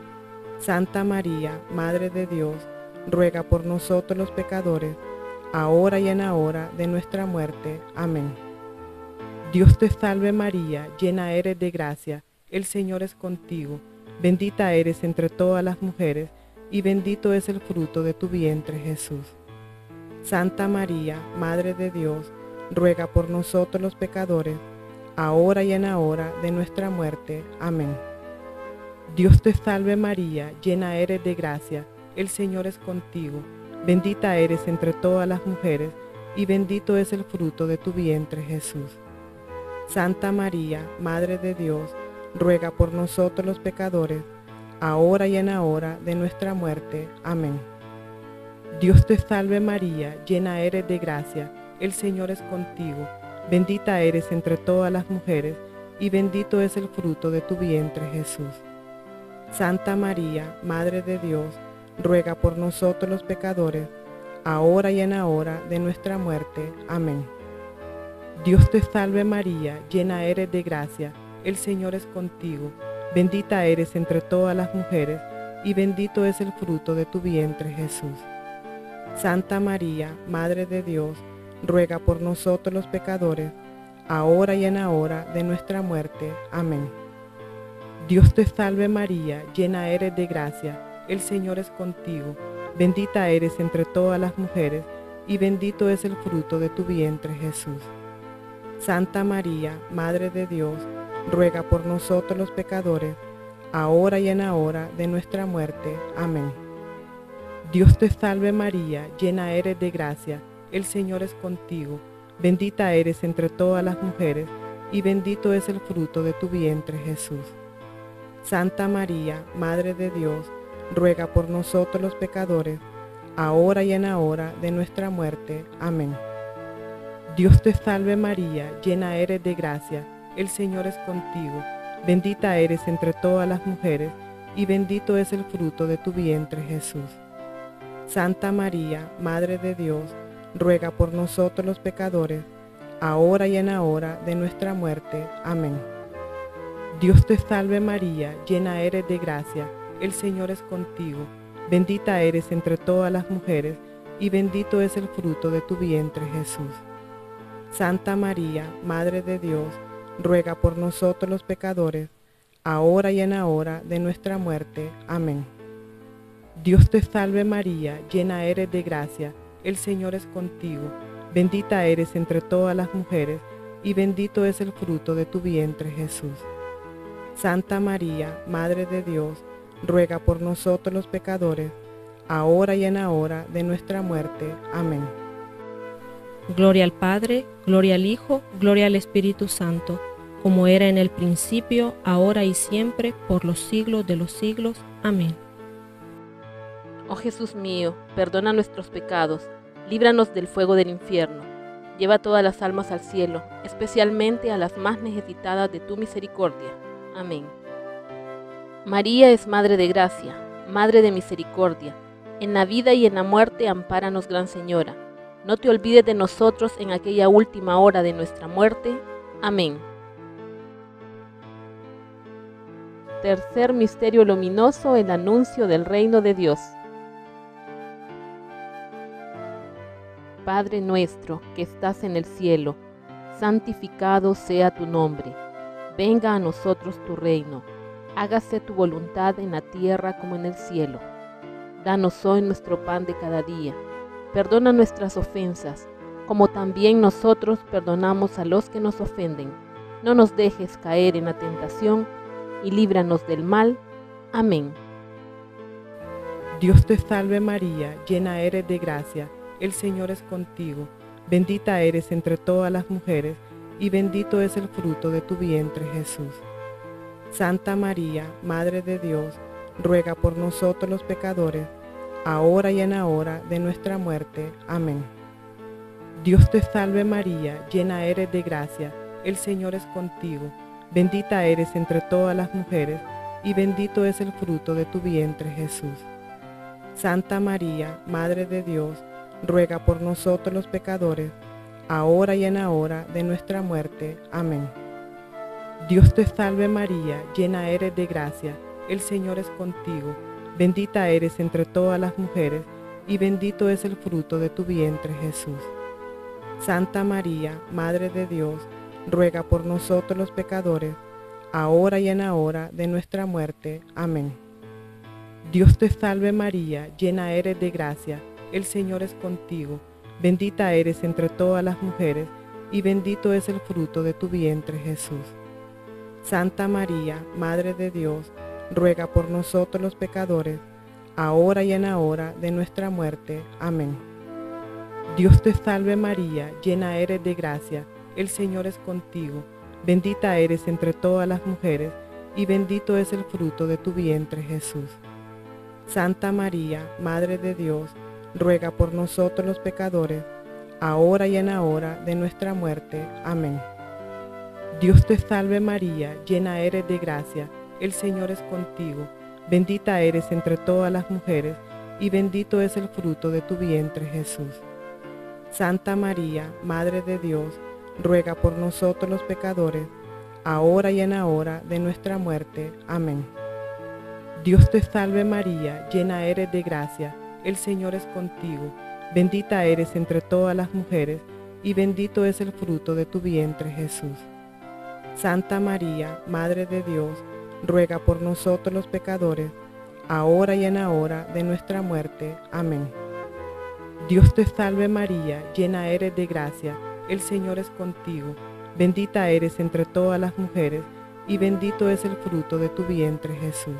Speaker 3: Santa María, Madre de Dios, ruega por nosotros los pecadores, ahora y en la hora de nuestra muerte. Amén. Dios te salve María, llena eres de gracia, el Señor es contigo, bendita eres entre todas las mujeres, y bendito es el fruto de tu vientre, Jesús. Santa María, Madre de Dios, ruega por nosotros los pecadores, ahora y en la hora de nuestra muerte. Amén. Dios te salve María, llena eres de gracia, el Señor es contigo, bendita eres entre todas las mujeres, y bendito es el fruto de tu vientre, Jesús. Santa María, Madre de Dios, ruega por nosotros los pecadores, ahora y en la hora de nuestra muerte. Amén. Dios te salve María, llena eres de gracia, el Señor es contigo, bendita eres entre todas las mujeres, y bendito es el fruto de tu vientre, Jesús. Santa María, Madre de Dios, ruega por nosotros los pecadores, ahora y en la hora de nuestra muerte. Amén. Dios te salve María, llena eres de gracia, el Señor es contigo, bendita eres entre todas las mujeres, y bendito es el fruto de tu vientre, Jesús. Santa María, Madre de Dios, ruega por nosotros los pecadores, ahora y en la hora de nuestra muerte. Amén. Dios te salve María, llena eres de gracia, el Señor es contigo, bendita eres entre todas las mujeres, y bendito es el fruto de tu vientre, Jesús. Santa María, Madre de Dios, ruega por nosotros los pecadores, ahora y en la hora de nuestra muerte. Amén. Dios te salve María, llena eres de gracia, el Señor es contigo, bendita eres entre todas las mujeres, y bendito es el fruto de tu vientre, Jesús. Santa María, Madre de Dios, ruega por nosotros los pecadores, ahora y en la hora de nuestra muerte. Amén. Dios te salve María, llena eres de gracia, el Señor es contigo, bendita eres entre todas las mujeres, y bendito es el fruto de tu vientre, Jesús. Santa María, Madre de Dios, ruega por nosotros los pecadores, ahora y en la hora de nuestra muerte. Amén. Dios te salve María, llena eres de gracia, el Señor es contigo, bendita eres entre todas las mujeres, y bendito es el fruto de tu vientre, Jesús. Santa María, Madre de Dios, ruega por nosotros los pecadores, ahora y en la hora de nuestra muerte. Amén. Dios te salve María, llena eres de gracia, el Señor es contigo, bendita eres entre todas las mujeres, y bendito es el fruto de tu vientre, Jesús. Santa María, Madre de Dios, ruega por nosotros los pecadores, ahora y en la hora de nuestra muerte. Amén.
Speaker 4: Gloria al Padre, gloria al Hijo, gloria al Espíritu Santo, como era en el principio, ahora y siempre, por los siglos de los siglos. Amén.
Speaker 2: Oh Jesús mío, perdona nuestros pecados, líbranos del fuego del infierno, lleva todas las almas al cielo, especialmente a las más necesitadas de tu misericordia. Amén. María es Madre de Gracia, Madre de Misericordia. En la vida y en la muerte, ampáranos, Gran Señora. No te olvides de nosotros en aquella última hora de nuestra muerte. Amén. Tercer misterio luminoso, el anuncio del reino de Dios. Padre nuestro que estás en el cielo, santificado sea tu nombre. Venga a nosotros tu reino. Hágase tu voluntad en la tierra como en el cielo. Danos hoy nuestro pan de cada día. Perdona nuestras ofensas, como también nosotros perdonamos a los que nos ofenden. No nos dejes caer en la tentación, y líbranos del mal. Amén.
Speaker 3: Dios te salve María, llena eres de gracia, el Señor es contigo, bendita eres entre todas las mujeres, y bendito es el fruto de tu vientre, Jesús. Santa María, Madre de Dios, ruega por nosotros los pecadores, ahora y en la hora de nuestra muerte. Amén. Dios te salve María, llena eres de gracia, el Señor es contigo, bendita eres entre todas las mujeres, y bendito es el fruto de tu vientre, Jesús. Santa María, Madre de Dios, ruega por nosotros los pecadores, ahora y en la hora de nuestra muerte. Amén. Dios te salve María, llena eres de gracia, el Señor es contigo, bendita eres entre todas las mujeres, y bendito es el fruto de tu vientre Jesús. Santa María, Madre de Dios, ruega por nosotros los pecadores, ahora y en la hora de nuestra muerte. Amén. Dios te salve María, llena eres de gracia, el Señor es contigo, bendita eres entre todas las mujeres, y bendito es el fruto de tu vientre Jesús. Santa María, Madre de Dios, ruega por nosotros los pecadores, ahora y en la hora de nuestra muerte. Amén. Dios te salve María, llena eres de gracia, el Señor es contigo, bendita eres entre todas las mujeres, y bendito es el fruto de tu vientre Jesús. Santa María, Madre de Dios, ruega por nosotros los pecadores, ahora y en la hora de nuestra muerte. Amén. Dios te salve María, llena eres de gracia, el Señor es contigo, bendita eres entre todas las mujeres, y bendito es el fruto de tu vientre Jesús. Santa María, Madre de Dios, ruega por nosotros los pecadores, ahora y en la hora de nuestra muerte. Amén. Dios te salve María, llena eres de gracia, el Señor es contigo, bendita eres entre todas las mujeres, y bendito es el fruto de tu vientre Jesús. Santa María, Madre de Dios, ruega por nosotros los pecadores, ahora y en la hora de nuestra muerte. Amén. Dios te salve María, llena eres de gracia, el Señor es contigo, bendita eres entre todas las mujeres, y bendito es el fruto de tu vientre Jesús.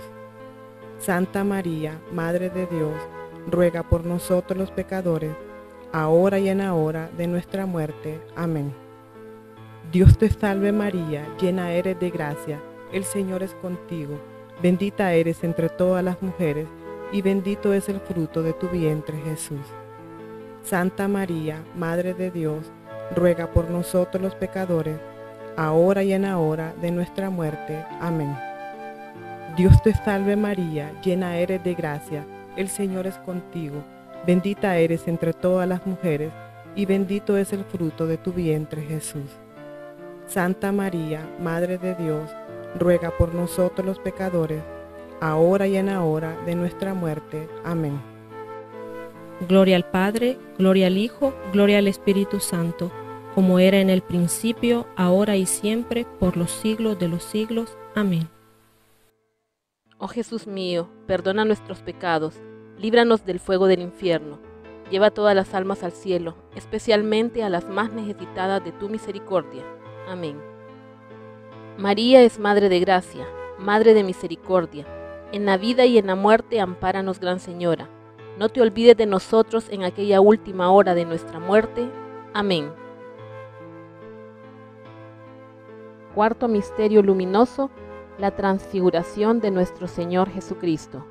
Speaker 3: Santa María, Madre de Dios, ruega por nosotros los pecadores, ahora y en la hora de nuestra muerte. Amén. Dios te salve María, llena eres de gracia, el Señor es contigo, bendita eres entre todas las mujeres, y bendito es el fruto de tu vientre Jesús. Santa María, Madre de Dios, ruega por nosotros los pecadores, ahora y en la hora de nuestra muerte. Amén. Dios te salve María, llena eres de gracia, el Señor es contigo, bendita eres entre todas las mujeres, y bendito es el fruto de tu vientre Jesús. Santa María, Madre de Dios, ruega por nosotros los pecadores, ahora y en la hora de nuestra muerte. Amén.
Speaker 4: Gloria al Padre, gloria al Hijo, gloria al Espíritu Santo, como era en el principio, ahora y siempre, por los siglos de los siglos. Amén.
Speaker 2: Oh Jesús mío, perdona nuestros pecados, líbranos del fuego del infierno, lleva todas las almas al cielo, especialmente a las más necesitadas de tu misericordia. Amén. María es Madre de Gracia, Madre de Misericordia. En la vida y en la muerte, ampáranos, Gran Señora. No te olvides de nosotros en aquella última hora de nuestra muerte. Amén. Cuarto misterio luminoso, la transfiguración de nuestro Señor Jesucristo.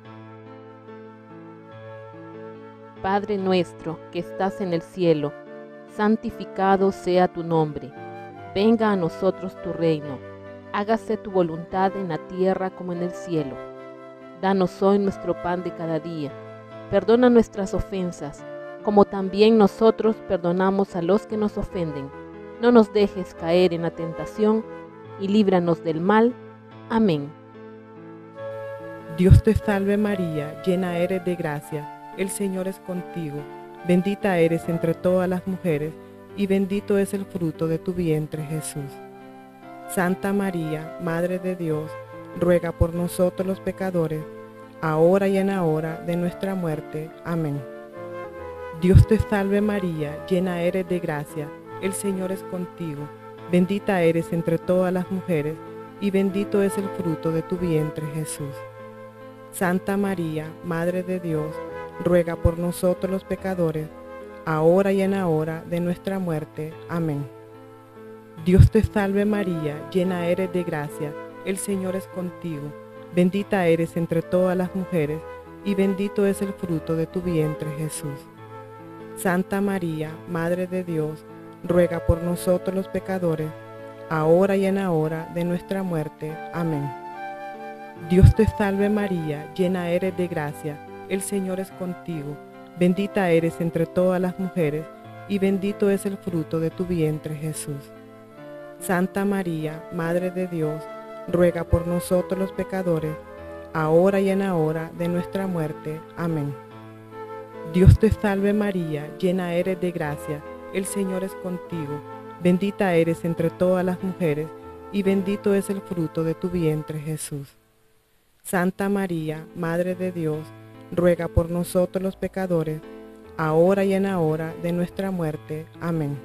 Speaker 2: Padre nuestro que estás en el cielo, santificado sea tu nombre. Venga a nosotros tu reino, hágase tu voluntad en la tierra como en el cielo. Danos hoy nuestro pan de cada día, perdona nuestras ofensas, como también nosotros perdonamos a los que nos ofenden. No nos dejes caer en la tentación, y líbranos del mal. Amén.
Speaker 3: Dios te salve María, llena eres de gracia, el Señor es contigo, bendita eres entre todas las mujeres, y bendito es el fruto de tu vientre Jesús. Santa María, Madre de Dios, ruega por nosotros los pecadores, ahora y en la hora de nuestra muerte. Amén. Dios te salve María, llena eres de gracia, el Señor es contigo, bendita eres entre todas las mujeres, y bendito es el fruto de tu vientre Jesús. Santa María, Madre de Dios, ruega por nosotros los pecadores, ahora y en la hora de nuestra muerte. Amén. Dios te salve María, llena eres de gracia, el Señor es contigo, bendita eres entre todas las mujeres, y bendito es el fruto de tu vientre Jesús. Santa María, Madre de Dios, ruega por nosotros los pecadores, ahora y en la hora de nuestra muerte. Amén. Dios te salve María, llena eres de gracia, el Señor es contigo, bendita eres entre todas las mujeres, y bendito es el fruto de tu vientre Jesús. Santa María, Madre de Dios, ruega por nosotros los pecadores, ahora y en la hora de nuestra muerte. Amén. Dios te salve María, llena eres de gracia, el Señor es contigo, bendita eres entre todas las mujeres, y bendito es el fruto de tu vientre, Jesús. Santa María, Madre de Dios, ruega por nosotros los pecadores, ahora y en la hora de nuestra muerte. Amén.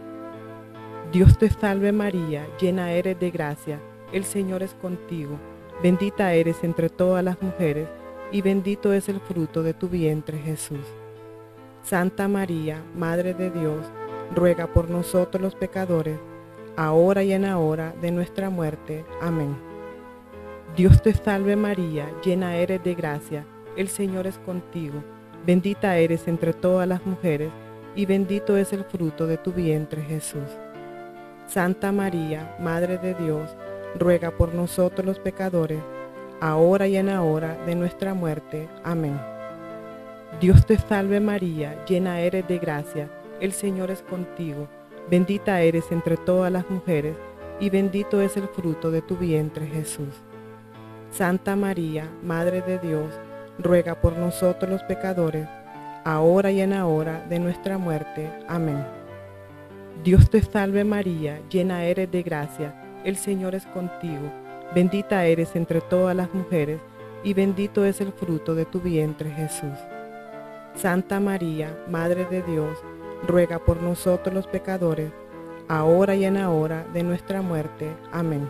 Speaker 3: Dios te salve María, llena eres de gracia, el Señor es contigo, bendita eres entre todas las mujeres, y bendito es el fruto de tu vientre, Jesús. Santa María, Madre de Dios, ruega por nosotros los pecadores, ahora y en la hora de nuestra muerte. Amén. Dios te salve María, llena eres de gracia, el Señor es contigo, bendita eres entre todas las mujeres, y bendito es el fruto de tu vientre, Jesús. Santa María, Madre de Dios, ruega por nosotros los pecadores, ahora y en la hora de nuestra muerte. Amén. Dios te salve María, llena eres de gracia, el Señor es contigo, bendita eres entre todas las mujeres, y bendito es el fruto de tu vientre, Jesús. Santa María, Madre de Dios, ruega por nosotros los pecadores, ahora y en la hora de nuestra muerte. Amén. Dios te salve María, llena eres de gracia, el Señor es contigo, bendita eres entre todas las mujeres, y bendito es el fruto de tu vientre, Jesús. Santa María, Madre de Dios, ruega por nosotros los pecadores, ahora y en la hora de nuestra muerte. Amén.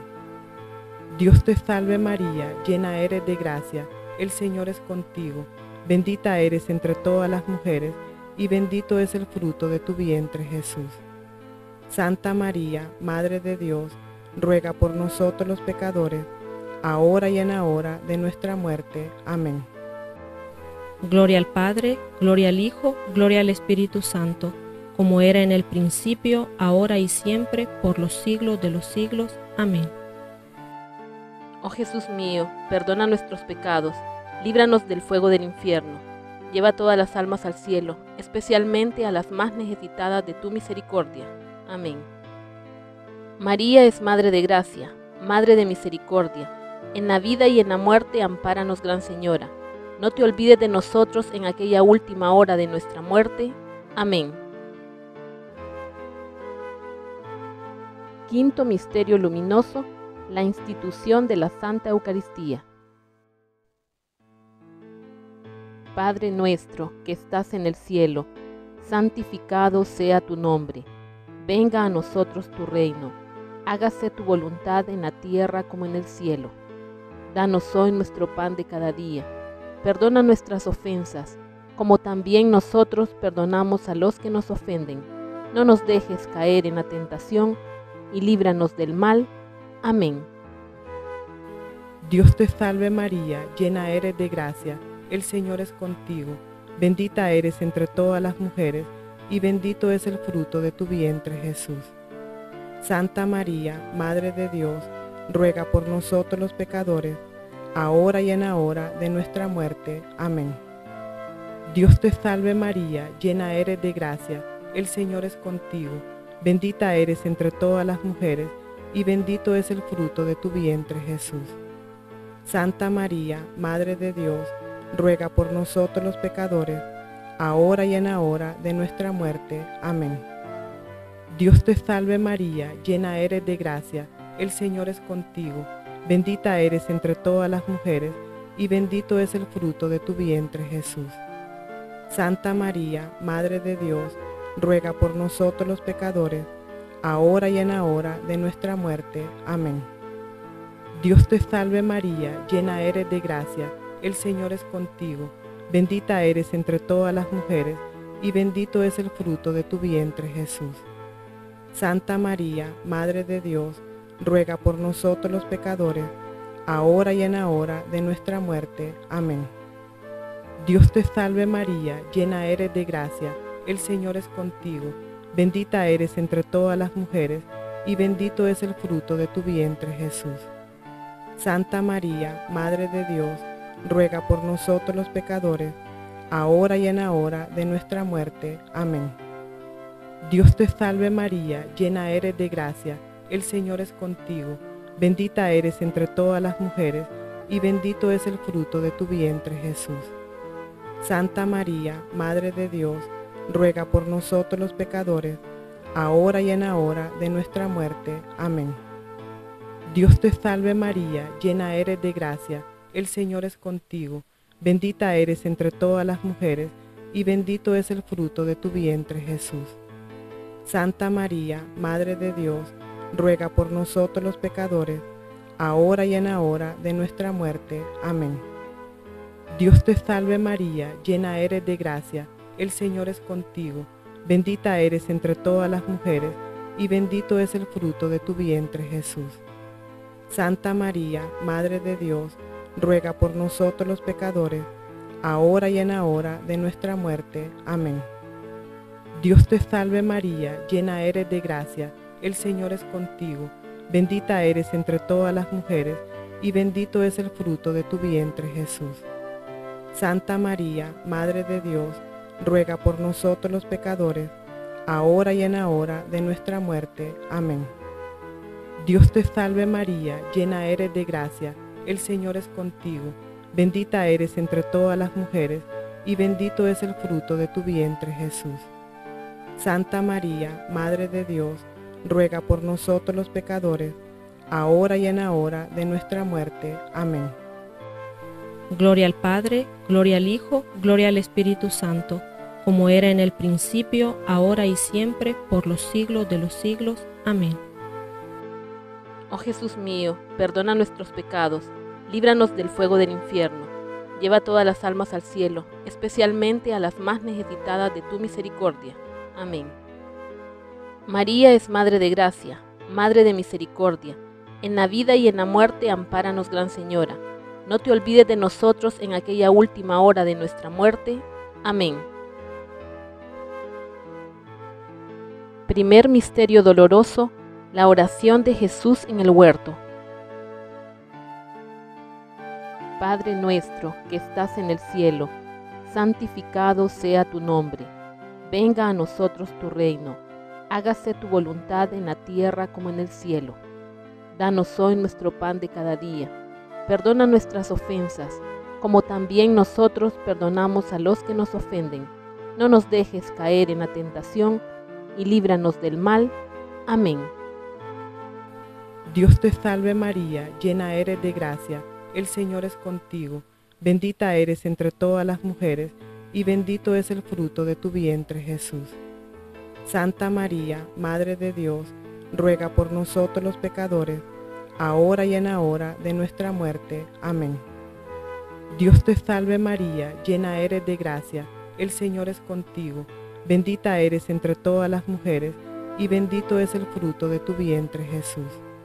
Speaker 3: Dios te salve María, llena eres de gracia, el Señor es contigo, bendita eres entre todas las mujeres, y bendito es el fruto de tu vientre, Jesús. Santa María, Madre de Dios, ruega por nosotros los pecadores, ahora y en la hora de nuestra muerte. Amén.
Speaker 4: Gloria al Padre, gloria al Hijo, gloria al Espíritu Santo, como era en el principio, ahora y siempre, por los siglos de los siglos. Amén.
Speaker 2: Oh Jesús mío, perdona nuestros pecados, líbranos del fuego del infierno, lleva todas las almas al cielo, especialmente a las más necesitadas de tu misericordia. Amén. María es Madre de Gracia, Madre de Misericordia, en la vida y en la muerte ampáranos, Gran Señora. No te olvides de nosotros en aquella última hora de nuestra muerte. Amén. Quinto misterio luminoso, la institución de la Santa Eucaristía. Padre nuestro que estás en el cielo, santificado sea tu nombre. Venga a nosotros tu reino. Hágase tu voluntad en la tierra como en el cielo. Danos hoy nuestro pan de cada día. Perdona nuestras ofensas, como también nosotros perdonamos a los que nos ofenden. No nos dejes caer en la tentación, y líbranos del mal. Amén.
Speaker 3: Dios te salve María, llena eres de gracia, el Señor es contigo, bendita eres entre todas las mujeres, y bendito es el fruto de tu vientre, Jesús. Santa María, Madre de Dios, ruega por nosotros los pecadores, ahora y en la hora de nuestra muerte. Amén. Dios te salve María, llena eres de gracia, el Señor es contigo, bendita eres entre todas las mujeres, y bendito es el fruto de tu vientre, Jesús. Santa María, Madre de Dios, ruega por nosotros los pecadores, ahora y en la hora de nuestra muerte. Amén. Dios te salve María, llena eres de gracia, el Señor es contigo, bendita eres entre todas las mujeres, y bendito es el fruto de tu vientre, Jesús. Santa María, Madre de Dios, ruega por nosotros los pecadores, ahora y en la hora de nuestra muerte. Amén. Dios te salve María, llena eres de gracia, el Señor es contigo, bendita eres entre todas las mujeres, y bendito es el fruto de tu vientre, Jesús. Santa María, Madre de Dios, ruega por nosotros los pecadores, ahora y en la hora de nuestra muerte. Amén. Dios te salve María, llena eres de gracia, el Señor es contigo, bendita eres entre todas las mujeres, y bendito es el fruto de tu vientre, Jesús. Santa María, Madre de Dios, ruega por nosotros los pecadores, ahora y en la hora de nuestra muerte. Amén. Dios te salve María, llena eres de gracia, el Señor es contigo. Bendita eres entre todas las mujeres, y bendito es el fruto de tu vientre, Jesús. Santa María, Madre de Dios, ruega por nosotros los pecadores, ahora y en la hora de nuestra muerte. Amén. Dios te salve María, llena eres de gracia, el Señor es contigo. Bendita eres entre todas las mujeres, y bendito es el fruto de tu vientre, Jesús. Santa María, Madre de Dios, ruega por nosotros los pecadores, ahora y en la hora de nuestra muerte. Amén. Dios te salve María, llena eres de gracia, el Señor es contigo. Bendita eres entre todas las mujeres, y bendito es el fruto de tu vientre, Jesús. Santa María, Madre de Dios, ruega por nosotros los pecadores, ahora y en la hora de nuestra muerte. Amén. Dios te salve María, llena eres de gracia, el Señor es contigo. Bendita eres entre todas las mujeres, y bendito es el fruto de tu vientre, Jesús. Santa María, Madre de Dios, ruega por nosotros los pecadores, ahora y en la hora de nuestra muerte. Amén. Dios te salve María, llena eres de gracia, el Señor es contigo. Bendita eres entre todas las mujeres, y bendito es el fruto de tu vientre, Jesús. Santa María, Madre de Dios, ruega por nosotros los pecadores, ahora y en la hora de nuestra muerte. Amén.
Speaker 4: Gloria al Padre, gloria al Hijo, gloria al Espíritu Santo, como era en el principio, ahora y siempre, por los siglos de los siglos. Amén.
Speaker 2: Oh Jesús mío, perdona nuestros pecados, líbranos del fuego del infierno, lleva todas las almas al cielo, especialmente a las más necesitadas de tu misericordia. Amén. María es Madre de Gracia, Madre de Misericordia, en la vida y en la muerte ampáranos, Gran Señora. No te olvides de nosotros en aquella última hora de nuestra muerte. Amén. Primer misterio doloroso, la oración de Jesús en el huerto. Padre nuestro que estás en el cielo, santificado sea tu nombre. Venga a nosotros tu reino. Hágase tu voluntad en la tierra como en el cielo. Danos hoy nuestro pan de cada día. Perdona nuestras ofensas, como también nosotros perdonamos a los que nos ofenden. No nos dejes caer en la tentación, y líbranos del mal. Amén.
Speaker 3: Dios te salve María, llena eres de gracia, el Señor es contigo. Bendita eres entre todas las mujeres, y bendito es el fruto de tu vientre, Jesús. Santa María, Madre de Dios, ruega por nosotros los pecadores, ahora y en la hora de nuestra muerte. Amén. Dios te salve María, llena eres de gracia, el Señor es contigo. Bendita eres entre todas las mujeres, y bendito es el fruto de tu vientre, Jesús.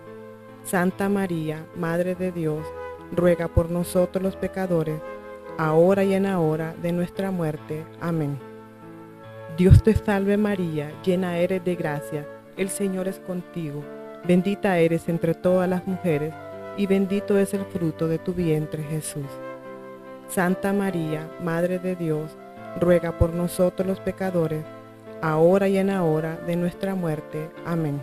Speaker 3: Santa María, Madre de Dios, ruega por nosotros los pecadores, ahora y en la hora de nuestra muerte. Amén. Dios te salve María, llena eres de gracia, el Señor es contigo. Bendita eres entre todas las mujeres, y bendito es el fruto de tu vientre, Jesús. Santa María, Madre de Dios, ruega por nosotros los pecadores, ahora y en la hora de nuestra muerte. Amén.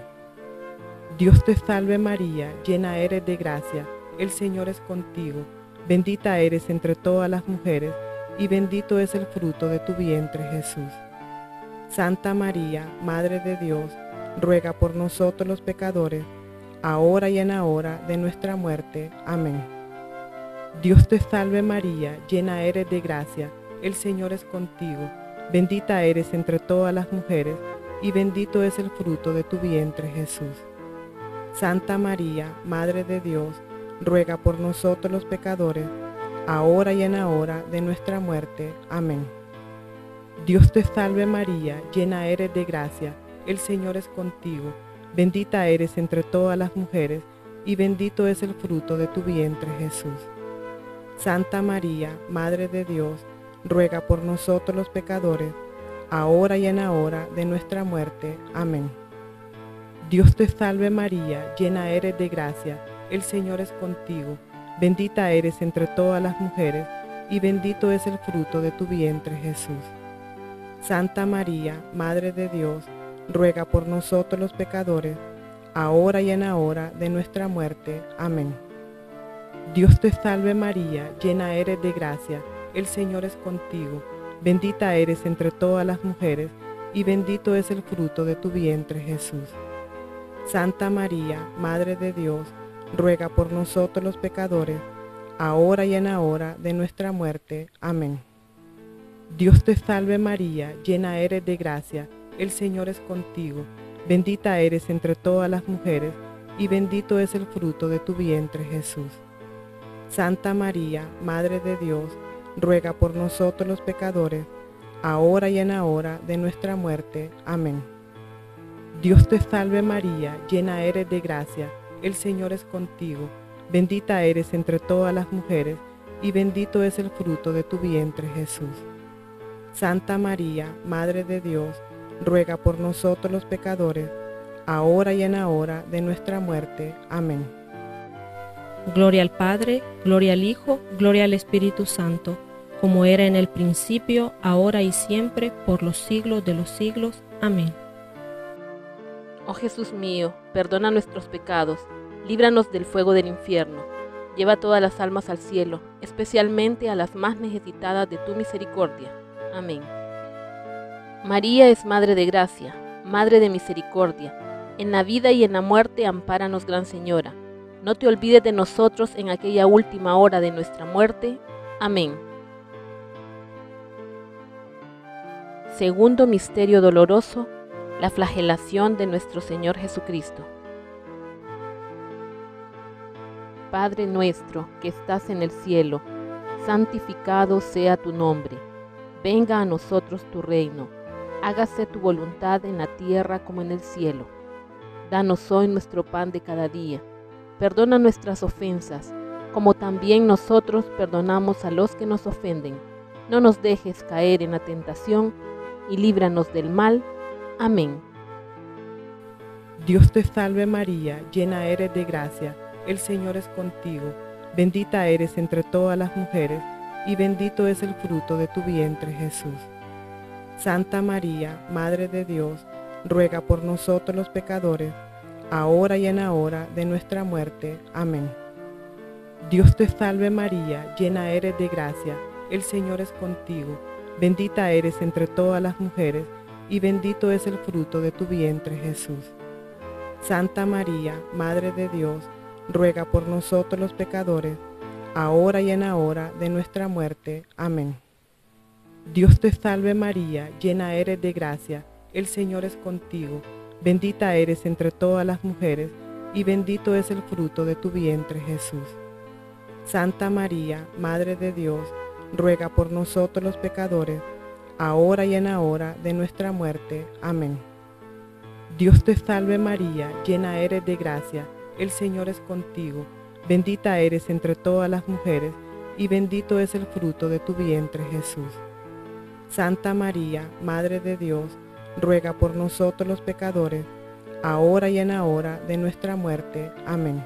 Speaker 3: Dios te salve María, llena eres de gracia, el Señor es contigo. Bendita eres entre todas las mujeres, y bendito es el fruto de tu vientre, Jesús. Santa María, Madre de Dios, ruega por nosotros los pecadores, ahora y en la hora de nuestra muerte. Amén. Dios te salve María, llena eres de gracia, el Señor es contigo. Bendita eres entre todas las mujeres, y bendito es el fruto de tu vientre, Jesús. Santa María, Madre de Dios, ruega por nosotros los pecadores, ahora y en la hora de nuestra muerte. Amén. Dios te salve María, llena eres de gracia, el Señor es contigo. Bendita eres entre todas las mujeres, y bendito es el fruto de tu vientre, Jesús. Santa María, Madre de Dios, ruega por nosotros los pecadores, ahora y en la hora de nuestra muerte. Amén. Dios te salve María, llena eres de gracia, el Señor es contigo. Bendita eres entre todas las mujeres, y bendito es el fruto de tu vientre, Jesús. Santa María, Madre de Dios, ruega por nosotros los pecadores, ahora y en la hora de nuestra muerte. Amén. Dios te salve María, llena eres de gracia, el Señor es contigo, bendita eres entre todas las mujeres, y bendito es el fruto de tu vientre, Jesús. Santa María, Madre de Dios, ruega por nosotros los pecadores, ahora y en la hora de nuestra muerte. Amén. Dios te salve María, llena eres de gracia, el Señor es contigo, bendita eres entre todas las mujeres, y bendito es el fruto de tu vientre, Jesús. Santa María, Madre de Dios, ruega por nosotros los pecadores, ahora y en la hora de nuestra muerte. Amén. Dios te salve María, llena eres de gracia, el Señor es contigo, bendita eres entre todas las mujeres, y bendito es el fruto de tu vientre, Jesús. Santa María, Madre de Dios, ruega por nosotros los pecadores, ahora y en la hora de nuestra muerte. Amén.
Speaker 4: Gloria al Padre, gloria al Hijo, gloria al Espíritu Santo, como era en el principio, ahora y siempre, por los siglos de los siglos. Amén.
Speaker 2: Oh Jesús mío, perdona nuestros pecados, líbranos del fuego del infierno, lleva todas las almas al cielo, especialmente a las más necesitadas de tu misericordia. Amén. María es Madre de Gracia, Madre de Misericordia, en la vida y en la muerte ampáranos, Gran Señora. No te olvides de nosotros en aquella última hora de nuestra muerte. Amén. Segundo misterio doloroso, la flagelación de nuestro Señor Jesucristo. Padre nuestro que estás en el cielo, santificado sea tu nombre. Venga a nosotros tu reino. Hágase tu voluntad en la tierra como en el cielo. Danos hoy nuestro pan de cada día. Perdona nuestras ofensas, como también nosotros perdonamos a los que nos ofenden. No nos dejes caer en la tentación, y líbranos del mal. Amén.
Speaker 3: Dios te salve María, llena eres de gracia, el Señor es contigo, bendita eres entre todas las mujeres, y bendito es el fruto de tu vientre, Jesús. Santa María, Madre de Dios, ruega por nosotros los pecadores, ahora y en la hora de nuestra muerte. Amén. Dios te salve María, llena eres de gracia, el Señor es contigo, bendita eres entre todas las mujeres, y bendito es el fruto de tu vientre, Jesús. Santa María, Madre de Dios, ruega por nosotros los pecadores, ahora y en la hora de nuestra muerte. Amén. Dios te salve María, llena eres de gracia, el Señor es contigo, bendita eres entre todas las mujeres, y bendito es el fruto de tu vientre, Jesús. Santa María, Madre de Dios, ruega por nosotros los pecadores, ahora y en la hora de nuestra muerte. Amén. Dios te salve María, llena eres de gracia, el Señor es contigo, bendita eres entre todas las mujeres, y bendito es el fruto de tu vientre, Jesús. Santa María, Madre de Dios, ruega por nosotros los pecadores, ahora y en la hora de nuestra muerte. Amén.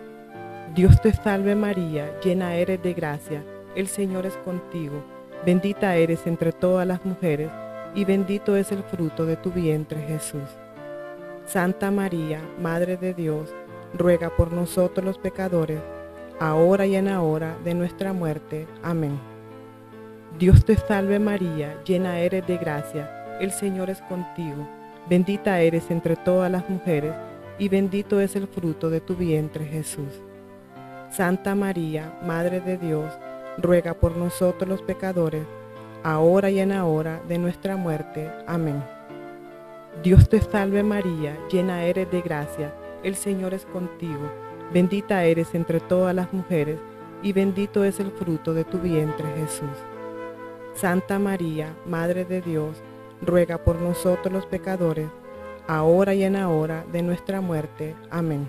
Speaker 3: Dios te salve María, llena eres de gracia, el Señor es contigo, bendita eres entre todas las mujeres, y bendito es el fruto de tu vientre, Jesús. Santa María, Madre de Dios, ruega por nosotros los pecadores, ahora y en la hora de nuestra muerte. Amén. Dios te salve María, llena eres de gracia, el Señor es contigo, bendita eres entre todas las mujeres, y bendito es el fruto de tu vientre, Jesús. Santa María, Madre de Dios, ruega por nosotros los pecadores, ahora y en la hora de nuestra muerte. Amén. Dios te salve María, llena eres de gracia, el Señor es contigo, bendita eres entre todas las mujeres, y bendito es el fruto de tu vientre, Jesús. Santa María, Madre de Dios, ruega por nosotros los pecadores, ahora y en la hora de nuestra muerte. Amén.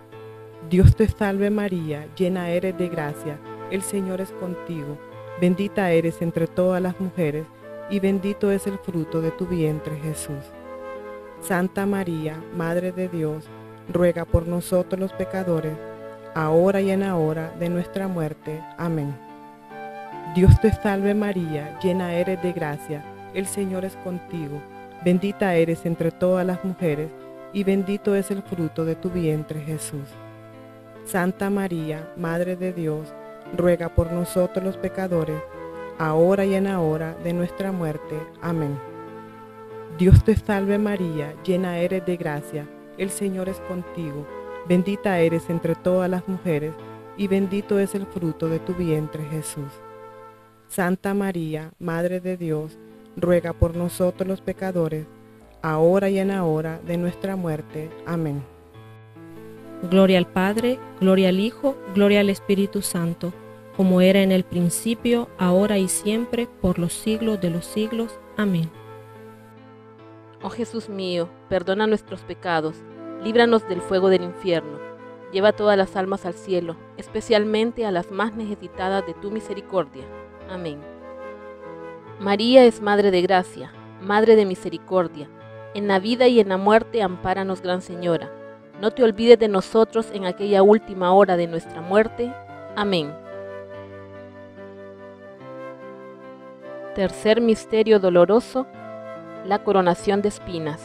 Speaker 3: Dios te salve María, llena eres de gracia, el Señor es contigo, bendita eres entre todas las mujeres, y bendito es el fruto de tu vientre, Jesús. Santa María, Madre de Dios, ruega por nosotros los pecadores, ahora y en la hora de nuestra muerte. Amén. Dios te salve María, llena eres de gracia, el Señor es contigo, bendita eres entre todas las mujeres, y bendito es el fruto de tu vientre, Jesús. Santa María, Madre de Dios, ruega por nosotros los pecadores, ahora y en la hora de nuestra muerte. Amén. Dios te salve María, llena eres de gracia, el Señor es contigo, bendita eres entre todas las mujeres, y bendito es el fruto de tu vientre, Jesús. Santa María, Madre de Dios, ruega por nosotros los pecadores, ahora y en la hora de nuestra muerte. Amén.
Speaker 4: Gloria al Padre, gloria al Hijo, gloria al Espíritu Santo, como era en el principio, ahora y siempre, por los siglos de los siglos. Amén.
Speaker 2: Oh Jesús mío, perdona nuestros pecados, líbranos del fuego del infierno, lleva todas las almas al cielo, especialmente a las más necesitadas de tu misericordia. Amén. María es Madre de Gracia, Madre de Misericordia, en la vida y en la muerte ampáranos, Gran Señora. No te olvides de nosotros en aquella última hora de nuestra muerte. Amén. Tercer misterio doloroso, la coronación de espinas.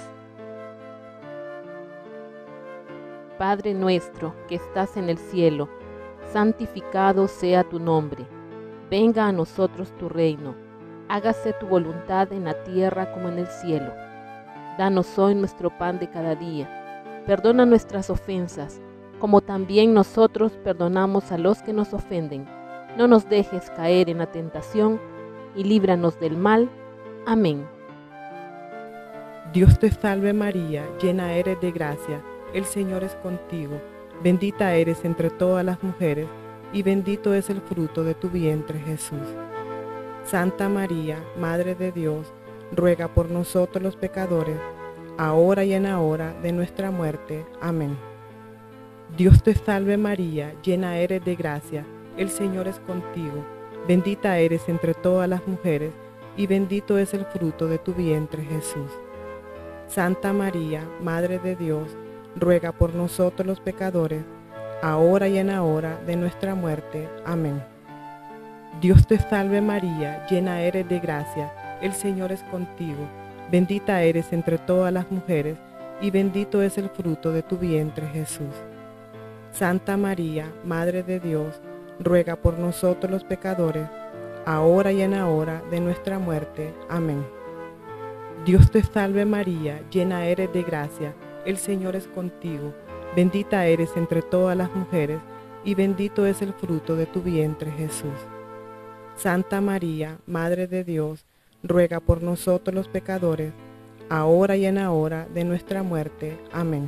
Speaker 2: Padre nuestro que estás en el cielo, santificado sea tu nombre. Venga a nosotros tu reino. Hágase tu voluntad en la tierra como en el cielo. Danos hoy nuestro pan de cada día. Perdona nuestras ofensas, como también nosotros perdonamos a los que nos ofenden. No nos dejes caer en la tentación, y líbranos del mal. Amén.
Speaker 3: Dios te salve María, llena eres de gracia, el Señor es contigo, bendita eres entre todas las mujeres, y bendito es el fruto de tu vientre, Jesús. Santa María, Madre de Dios, ruega por nosotros los pecadores, ahora y en la hora de nuestra muerte. Amén. Dios te salve María, llena eres de gracia, el Señor es contigo, bendita eres entre todas las mujeres, y bendito es el fruto de tu vientre, Jesús. Santa María, Madre de Dios, ruega por nosotros los pecadores, ahora y en la hora de nuestra muerte. Amén. Dios te salve María, llena eres de gracia, el Señor es contigo, bendita eres entre todas las mujeres, y bendito es el fruto de tu vientre, Jesús. Santa María, Madre de Dios, ruega por nosotros los pecadores, ahora y en la hora de nuestra muerte. Amén. Dios te salve María, llena eres de gracia, el Señor es contigo, bendita eres entre todas las mujeres, y bendito es el fruto de tu vientre, Jesús. Santa María, Madre de Dios, ruega por nosotros los pecadores, ahora y en la hora de nuestra muerte. Amén.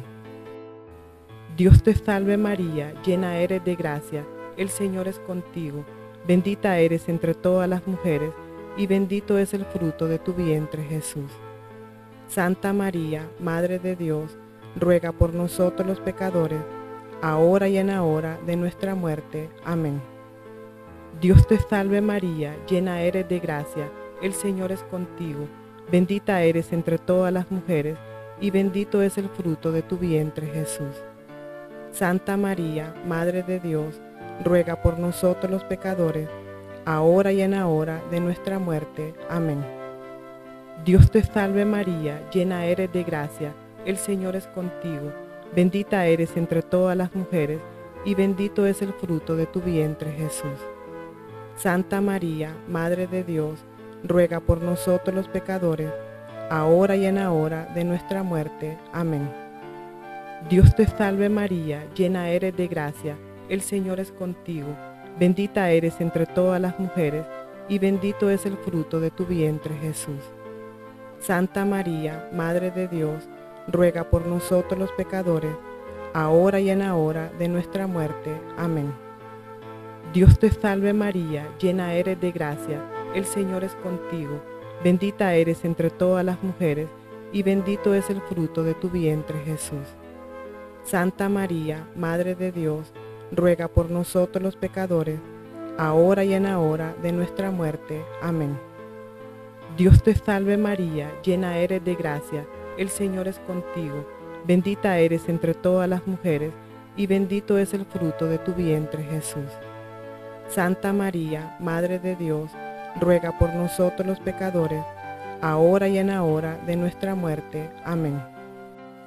Speaker 3: Dios te salve María, llena eres de gracia, el Señor es contigo, bendita eres entre todas las mujeres, y bendito es el fruto de tu vientre, Jesús. Santa María, Madre de Dios, ruega por nosotros los pecadores, ahora y en la hora de nuestra muerte. Amén. Dios te salve María, llena eres de gracia, el Señor es contigo, bendita eres entre todas las mujeres, y bendito es el fruto de tu vientre, Jesús. Santa María, Madre de Dios, ruega por nosotros los pecadores, ahora y en la hora de nuestra muerte. Amén. Dios te salve María, llena eres de gracia, el Señor es contigo, bendita eres entre todas las mujeres, y bendito es el fruto de tu vientre, Jesús. Santa María, Madre de Dios, ruega por nosotros los pecadores, ahora y en la hora de nuestra muerte. Amén. Dios te salve María, llena eres de gracia, el Señor es contigo, bendita eres entre todas las mujeres, y bendito es el fruto de tu vientre, Jesús. Santa María, Madre de Dios, ruega por nosotros los pecadores, ahora y en la hora de nuestra muerte. Amén. Dios te salve María, llena eres de gracia, el Señor es contigo, bendita eres entre todas las mujeres, y bendito es el fruto de tu vientre, Jesús. Santa María, Madre de Dios, ruega por nosotros los pecadores, ahora y en la hora de nuestra muerte. Amén. Dios te salve María, llena eres de gracia, el Señor es contigo, bendita eres entre todas las mujeres, y bendito es el fruto de tu vientre, Jesús. Santa María, Madre de Dios, ruega por nosotros los pecadores, ahora y en la hora de nuestra muerte. Amén.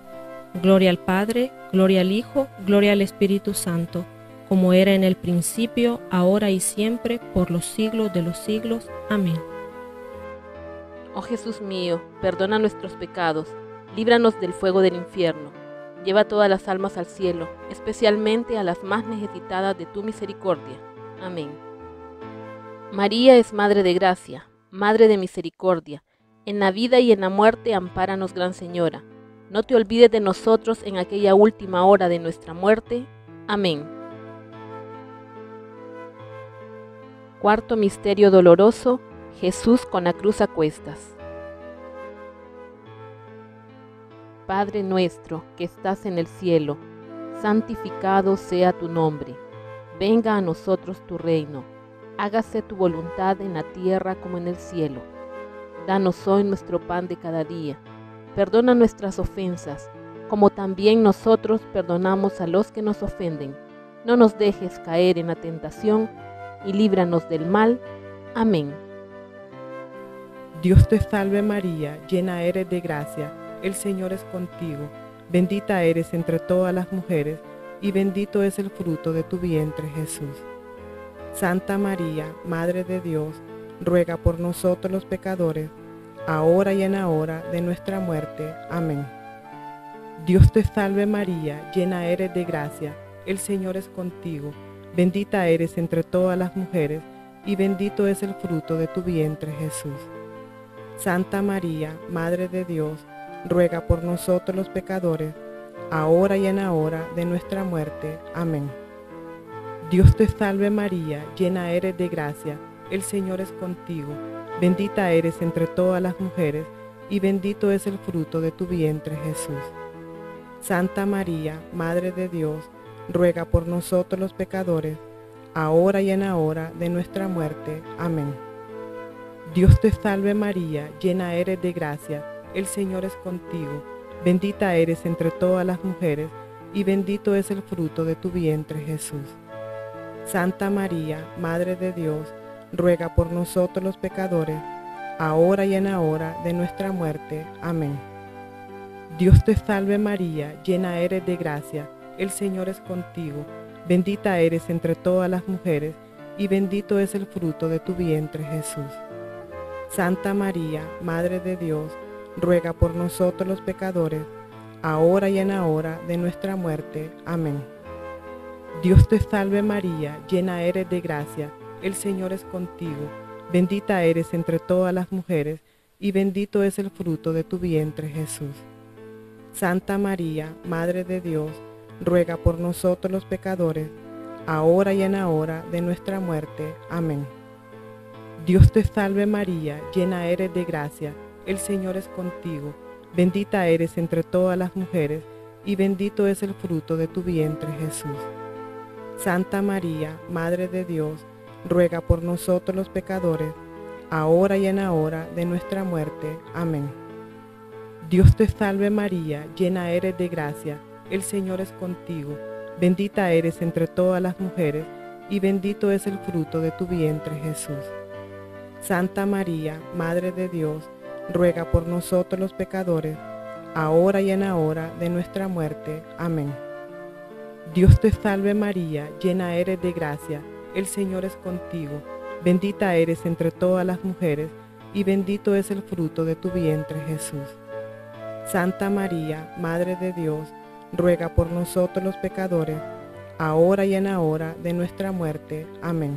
Speaker 4: Gloria al Padre, gloria al Hijo, gloria al Espíritu Santo, como era en el principio, ahora y siempre, por los siglos de los siglos. Amén.
Speaker 2: Oh Jesús mío, perdona nuestros pecados, líbranos del fuego del infierno, lleva todas las almas al cielo, especialmente a las más necesitadas de tu misericordia. Amén. María es Madre de Gracia, Madre de Misericordia. En la vida y en la muerte, ampáranos, Gran Señora. No te olvides de nosotros en aquella última hora de nuestra muerte. Amén. Cuarto misterio doloroso, Jesús con la cruz a cuestas. Padre nuestro que estás en el cielo, santificado sea tu nombre. Venga a nosotros tu reino. Hágase tu voluntad en la tierra como en el cielo. Danos hoy nuestro pan de cada día. Perdona nuestras ofensas, como también nosotros perdonamos a los que nos ofenden. No nos dejes caer en la tentación y líbranos del mal. Amén.
Speaker 3: Dios te salve María, llena eres de gracia, el Señor es contigo. Bendita eres entre todas las mujeres, y bendito es el fruto de tu vientre, Jesús. Santa María, Madre de Dios, ruega por nosotros los pecadores, ahora y en la hora de nuestra muerte. Amén. Dios te salve María, llena eres de gracia, el Señor es contigo. Bendita eres entre todas las mujeres, y bendito es el fruto de tu vientre, Jesús. Santa María, Madre de Dios, ruega por nosotros los pecadores, ahora y en la hora de nuestra muerte. Amén. Dios te salve María, llena eres de gracia, el Señor es contigo. Bendita eres entre todas las mujeres, y bendito es el fruto de tu vientre, Jesús. Santa María, Madre de Dios, ruega por nosotros los pecadores, ahora y en la hora de nuestra muerte. Amén. Dios te salve María, llena eres de gracia, el Señor es contigo. Bendita eres entre todas las mujeres, y bendito es el fruto de tu vientre, Jesús. Santa María, Madre de Dios, ruega por nosotros los pecadores, ahora y en la hora de nuestra muerte. Amén. Dios te salve María, llena eres de gracia, el Señor es contigo. Bendita eres entre todas las mujeres, y bendito es el fruto de tu vientre, Jesús. Santa María, Madre de Dios, ruega por nosotros los pecadores, ahora y en la hora de nuestra muerte. Amén. Dios te salve María, llena eres de gracia, el Señor es contigo. Bendita eres entre todas las mujeres, y bendito es el fruto de tu vientre, Jesús. Santa María, Madre de Dios, ruega por nosotros los pecadores, ahora y en la hora de nuestra muerte. Amén. Dios te salve María, llena eres de gracia, el Señor es contigo. Bendita eres entre todas las mujeres, y bendito es el fruto de tu vientre, Jesús. Santa María, Madre de Dios, ruega por nosotros los pecadores, ahora y en la hora de nuestra muerte. Amén. Dios te salve María, llena eres de gracia, el Señor es contigo. Bendita eres entre todas las mujeres, y bendito es el fruto de tu vientre, Jesús. Santa María, Madre de Dios, ruega por nosotros los pecadores, ahora y en la hora de nuestra muerte. Amén. Dios te salve María, llena eres de gracia, el Señor es contigo. Bendita eres entre todas las mujeres, y bendito es el fruto de tu vientre, Jesús. Santa María, Madre de Dios, ruega por nosotros los pecadores, ahora y en la hora de nuestra muerte. Amén.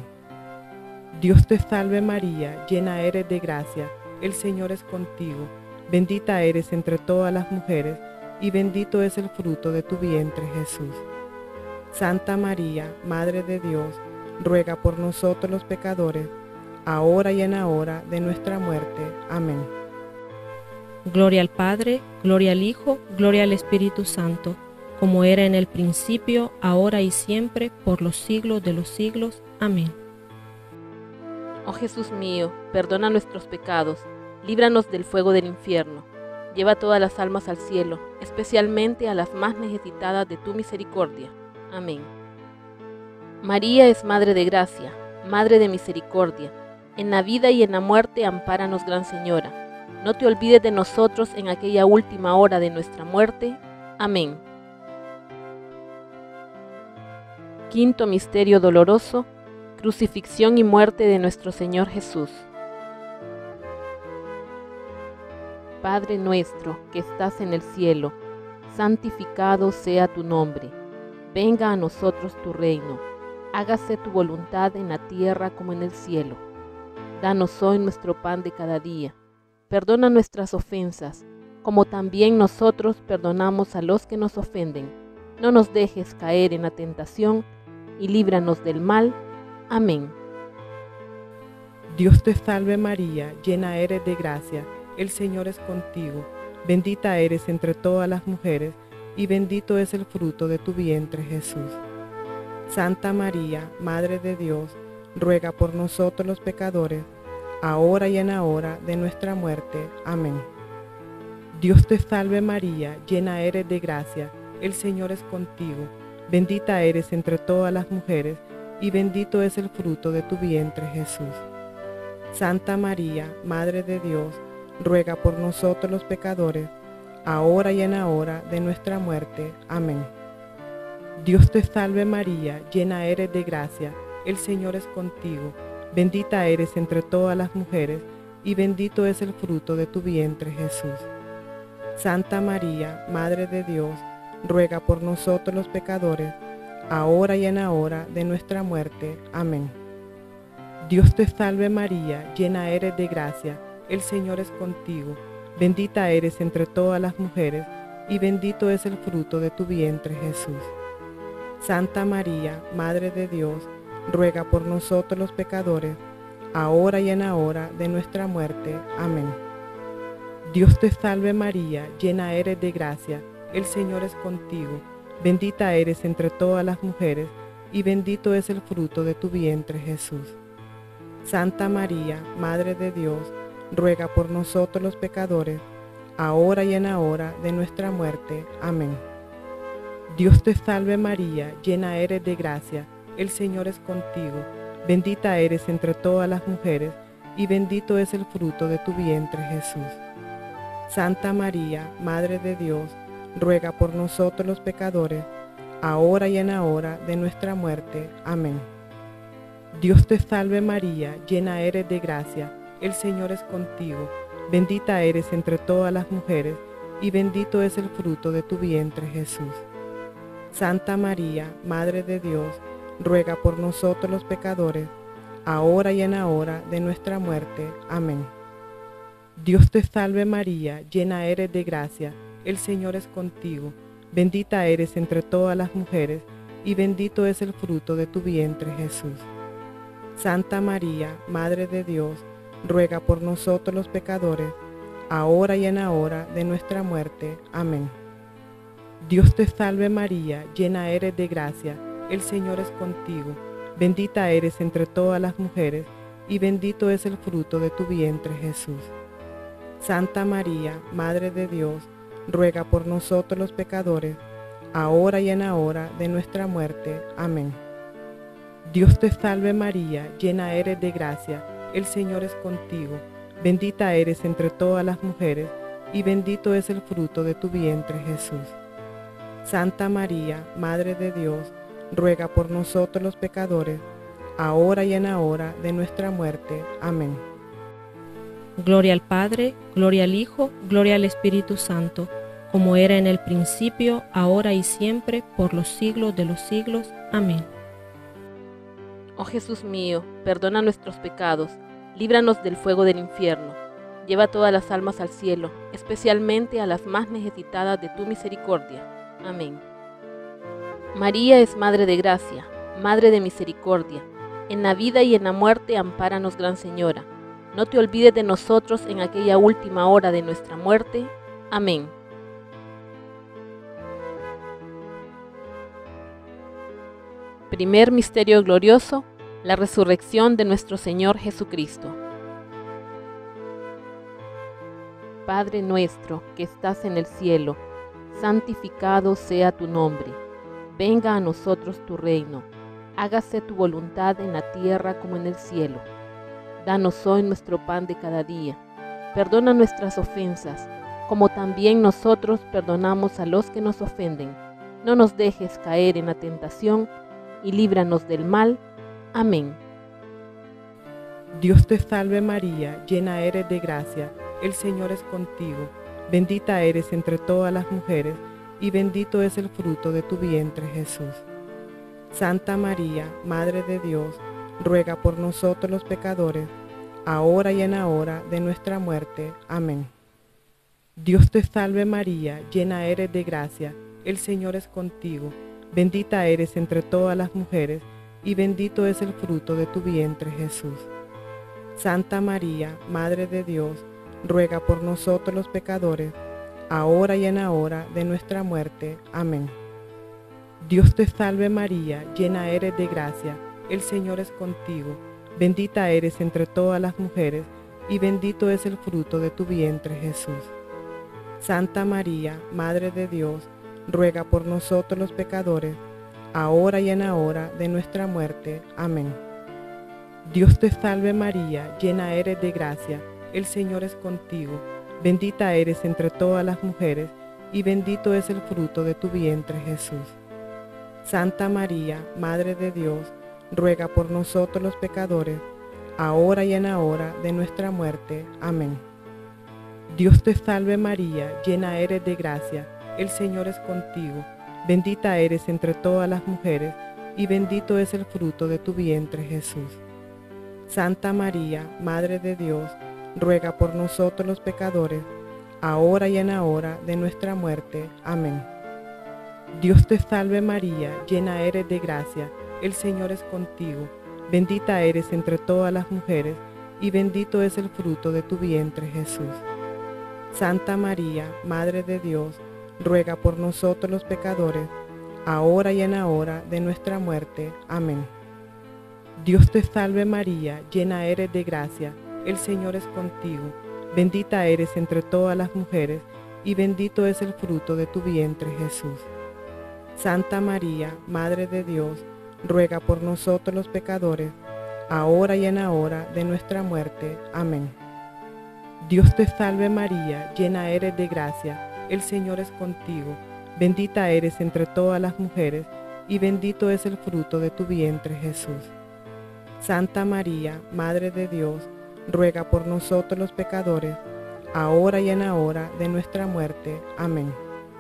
Speaker 3: Dios te salve María, llena eres de gracia, el Señor es contigo. Bendita eres entre todas las mujeres, y bendito es el fruto de tu vientre, Jesús. Santa María, Madre de Dios, ruega por nosotros los pecadores, ahora y en la hora de nuestra muerte. Amén.
Speaker 4: Gloria al Padre, gloria al Hijo, gloria al Espíritu Santo, como era en el principio, ahora y siempre, por los siglos de los siglos. Amén.
Speaker 2: Oh Jesús mío, perdona nuestros pecados, líbranos del fuego del infierno, lleva todas las almas al cielo, especialmente a las más necesitadas de tu misericordia. Amén. María es Madre de Gracia, Madre de Misericordia. En la vida y en la muerte, ampáranos, Gran Señora. No te olvides de nosotros en aquella última hora de nuestra muerte. Amén. Quinto misterio doloroso, crucifixión y muerte de nuestro Señor Jesús. Padre nuestro que estás en el cielo, santificado sea tu nombre. Venga a nosotros tu reino. Hágase tu voluntad en la tierra como en el cielo. Danos hoy nuestro pan de cada día. Perdona nuestras ofensas, como también nosotros perdonamos a los que nos ofenden. No nos dejes caer en la tentación, y líbranos del mal. Amén.
Speaker 3: Dios te salve María, llena eres de gracia, el Señor es contigo. Bendita eres entre todas las mujeres, y bendito es el fruto de tu vientre, Jesús. Santa María, Madre de Dios, ruega por nosotros los pecadores, ahora y en la hora de nuestra muerte. Amén. Dios te salve María, llena eres de gracia, el Señor es contigo. Bendita eres entre todas las mujeres, y bendito es el fruto de tu vientre, Jesús. Santa María, Madre de Dios, ruega por nosotros los pecadores, ahora y en la hora de nuestra muerte. Amén. Dios te salve María, llena eres de gracia, el Señor es contigo. Bendita eres entre todas las mujeres, y bendito es el fruto de tu vientre, Jesús. Santa María, Madre de Dios, ruega por nosotros los pecadores, ahora y en la hora de nuestra muerte. Amén. Dios te salve María, llena eres de gracia, el Señor es contigo. Bendita eres entre todas las mujeres, y bendito es el fruto de tu vientre, Jesús. Santa María, Madre de Dios, ruega por nosotros los pecadores, ahora y en la hora de nuestra muerte. Amén. Dios te salve María, llena eres de gracia, el Señor es contigo. Bendita eres entre todas las mujeres, y bendito es el fruto de tu vientre, Jesús. Santa María, Madre de Dios, ruega por nosotros los pecadores, ahora y en la hora de nuestra muerte. Amén. Dios te salve María, llena eres de gracia, el Señor es contigo. Bendita eres entre todas las mujeres, y bendito es el fruto de tu vientre, Jesús. Santa María, Madre de Dios, ruega por nosotros los pecadores, ahora y en la hora de nuestra muerte. Amén. Dios te salve María, llena eres de gracia, el Señor es contigo. Bendita eres entre todas las mujeres, y bendito es el fruto de tu vientre, Jesús. Santa María, Madre de Dios, ruega por nosotros los pecadores, ahora y en la hora de nuestra muerte. Amén. Dios te salve María, llena eres de gracia, el Señor es contigo. Bendita eres entre todas las mujeres, y bendito es el fruto de tu vientre, Jesús. Santa María, Madre de Dios, ruega por nosotros los pecadores, ahora y en la hora de nuestra muerte. Amén. Dios te salve María, llena eres de gracia, el Señor es contigo. Bendita eres entre todas las mujeres, y bendito es el fruto de tu vientre, Jesús. Santa María, Madre de Dios, ruega por nosotros los pecadores, ahora y en la hora de nuestra muerte. Amén. Dios te salve María, llena eres de gracia, el Señor es contigo. Bendita eres entre todas las mujeres, y bendito es el fruto de tu vientre, Jesús. Santa María, Madre de Dios, ruega por nosotros los pecadores, ahora y en la hora de nuestra muerte. Amén.
Speaker 4: Gloria al Padre, gloria al Hijo, gloria al Espíritu Santo, como era en el principio, ahora y siempre, por los siglos de los siglos. Amén.
Speaker 2: Oh Jesús mío, perdona nuestros pecados, líbranos del fuego del infierno, lleva todas las almas al cielo, especialmente a las más necesitadas de tu misericordia. Amén. María es Madre de Gracia, Madre de Misericordia. En la vida y en la muerte, ampáranos, Gran Señora. No te olvides de nosotros en aquella última hora de nuestra muerte. Amén. Primer misterio glorioso, la resurrección de nuestro Señor Jesucristo. Padre nuestro que estás en el cielo, santificado sea tu nombre. Venga a nosotros tu reino. Hágase tu voluntad en la tierra como en el cielo. Danos hoy nuestro pan de cada día. Perdona nuestras ofensas, como también nosotros perdonamos a los que nos ofenden. No nos dejes caer en la tentación, y líbranos del mal. Amén.
Speaker 3: Dios te salve María, llena eres de gracia, el Señor es contigo. Bendita eres entre todas las mujeres, y bendito es el fruto de tu vientre, Jesús. Santa María, Madre de Dios, ruega por nosotros los pecadores, ahora y en la hora de nuestra muerte. Amén. Dios te salve María, llena eres de gracia, el Señor es contigo. Bendita eres entre todas las mujeres, y bendito es el fruto de tu vientre, Jesús. Santa María, Madre de Dios, ruega por nosotros los pecadores, ahora y en la hora de nuestra muerte. Amén. Dios te salve María, llena eres de gracia, el Señor es contigo. Bendita eres entre todas las mujeres, y bendito es el fruto de tu vientre, Jesús. Santa María, Madre de Dios, ruega por nosotros los pecadores, ahora y en la hora de nuestra muerte. Amén. Dios te salve María, llena eres de gracia, el Señor es contigo. Bendita eres entre todas las mujeres, y bendito es el fruto de tu vientre, Jesús. Santa María, Madre de Dios, ruega por nosotros los pecadores, ahora y en la hora de nuestra muerte. Amén. Dios te salve María, llena eres de gracia, el Señor es contigo. Bendita eres entre todas las mujeres, y bendito es el fruto de tu vientre, Jesús. Santa María, Madre de Dios, ruega por nosotros los pecadores, ahora y en la hora de nuestra muerte. Amén. Dios te salve María, llena eres de gracia, el Señor es contigo. Bendita eres entre todas las mujeres, y bendito es el fruto de tu vientre, Jesús. Santa María, Madre de Dios, ruega por nosotros los pecadores, ahora y en la hora de nuestra muerte. Amén. Dios te salve María, llena eres de gracia, el Señor es contigo. Bendita eres entre todas las mujeres, y bendito es el fruto de tu vientre, Jesús. Santa María, Madre de Dios, ruega por nosotros los pecadores, ahora y en la hora de nuestra muerte. Amén. Dios te salve María, llena eres de gracia, el Señor es contigo. Bendita eres entre todas las mujeres, y bendito es el fruto de tu vientre, Jesús. Santa María, Madre de Dios, ruega por nosotros los pecadores, ahora y en la hora de nuestra muerte. Amén.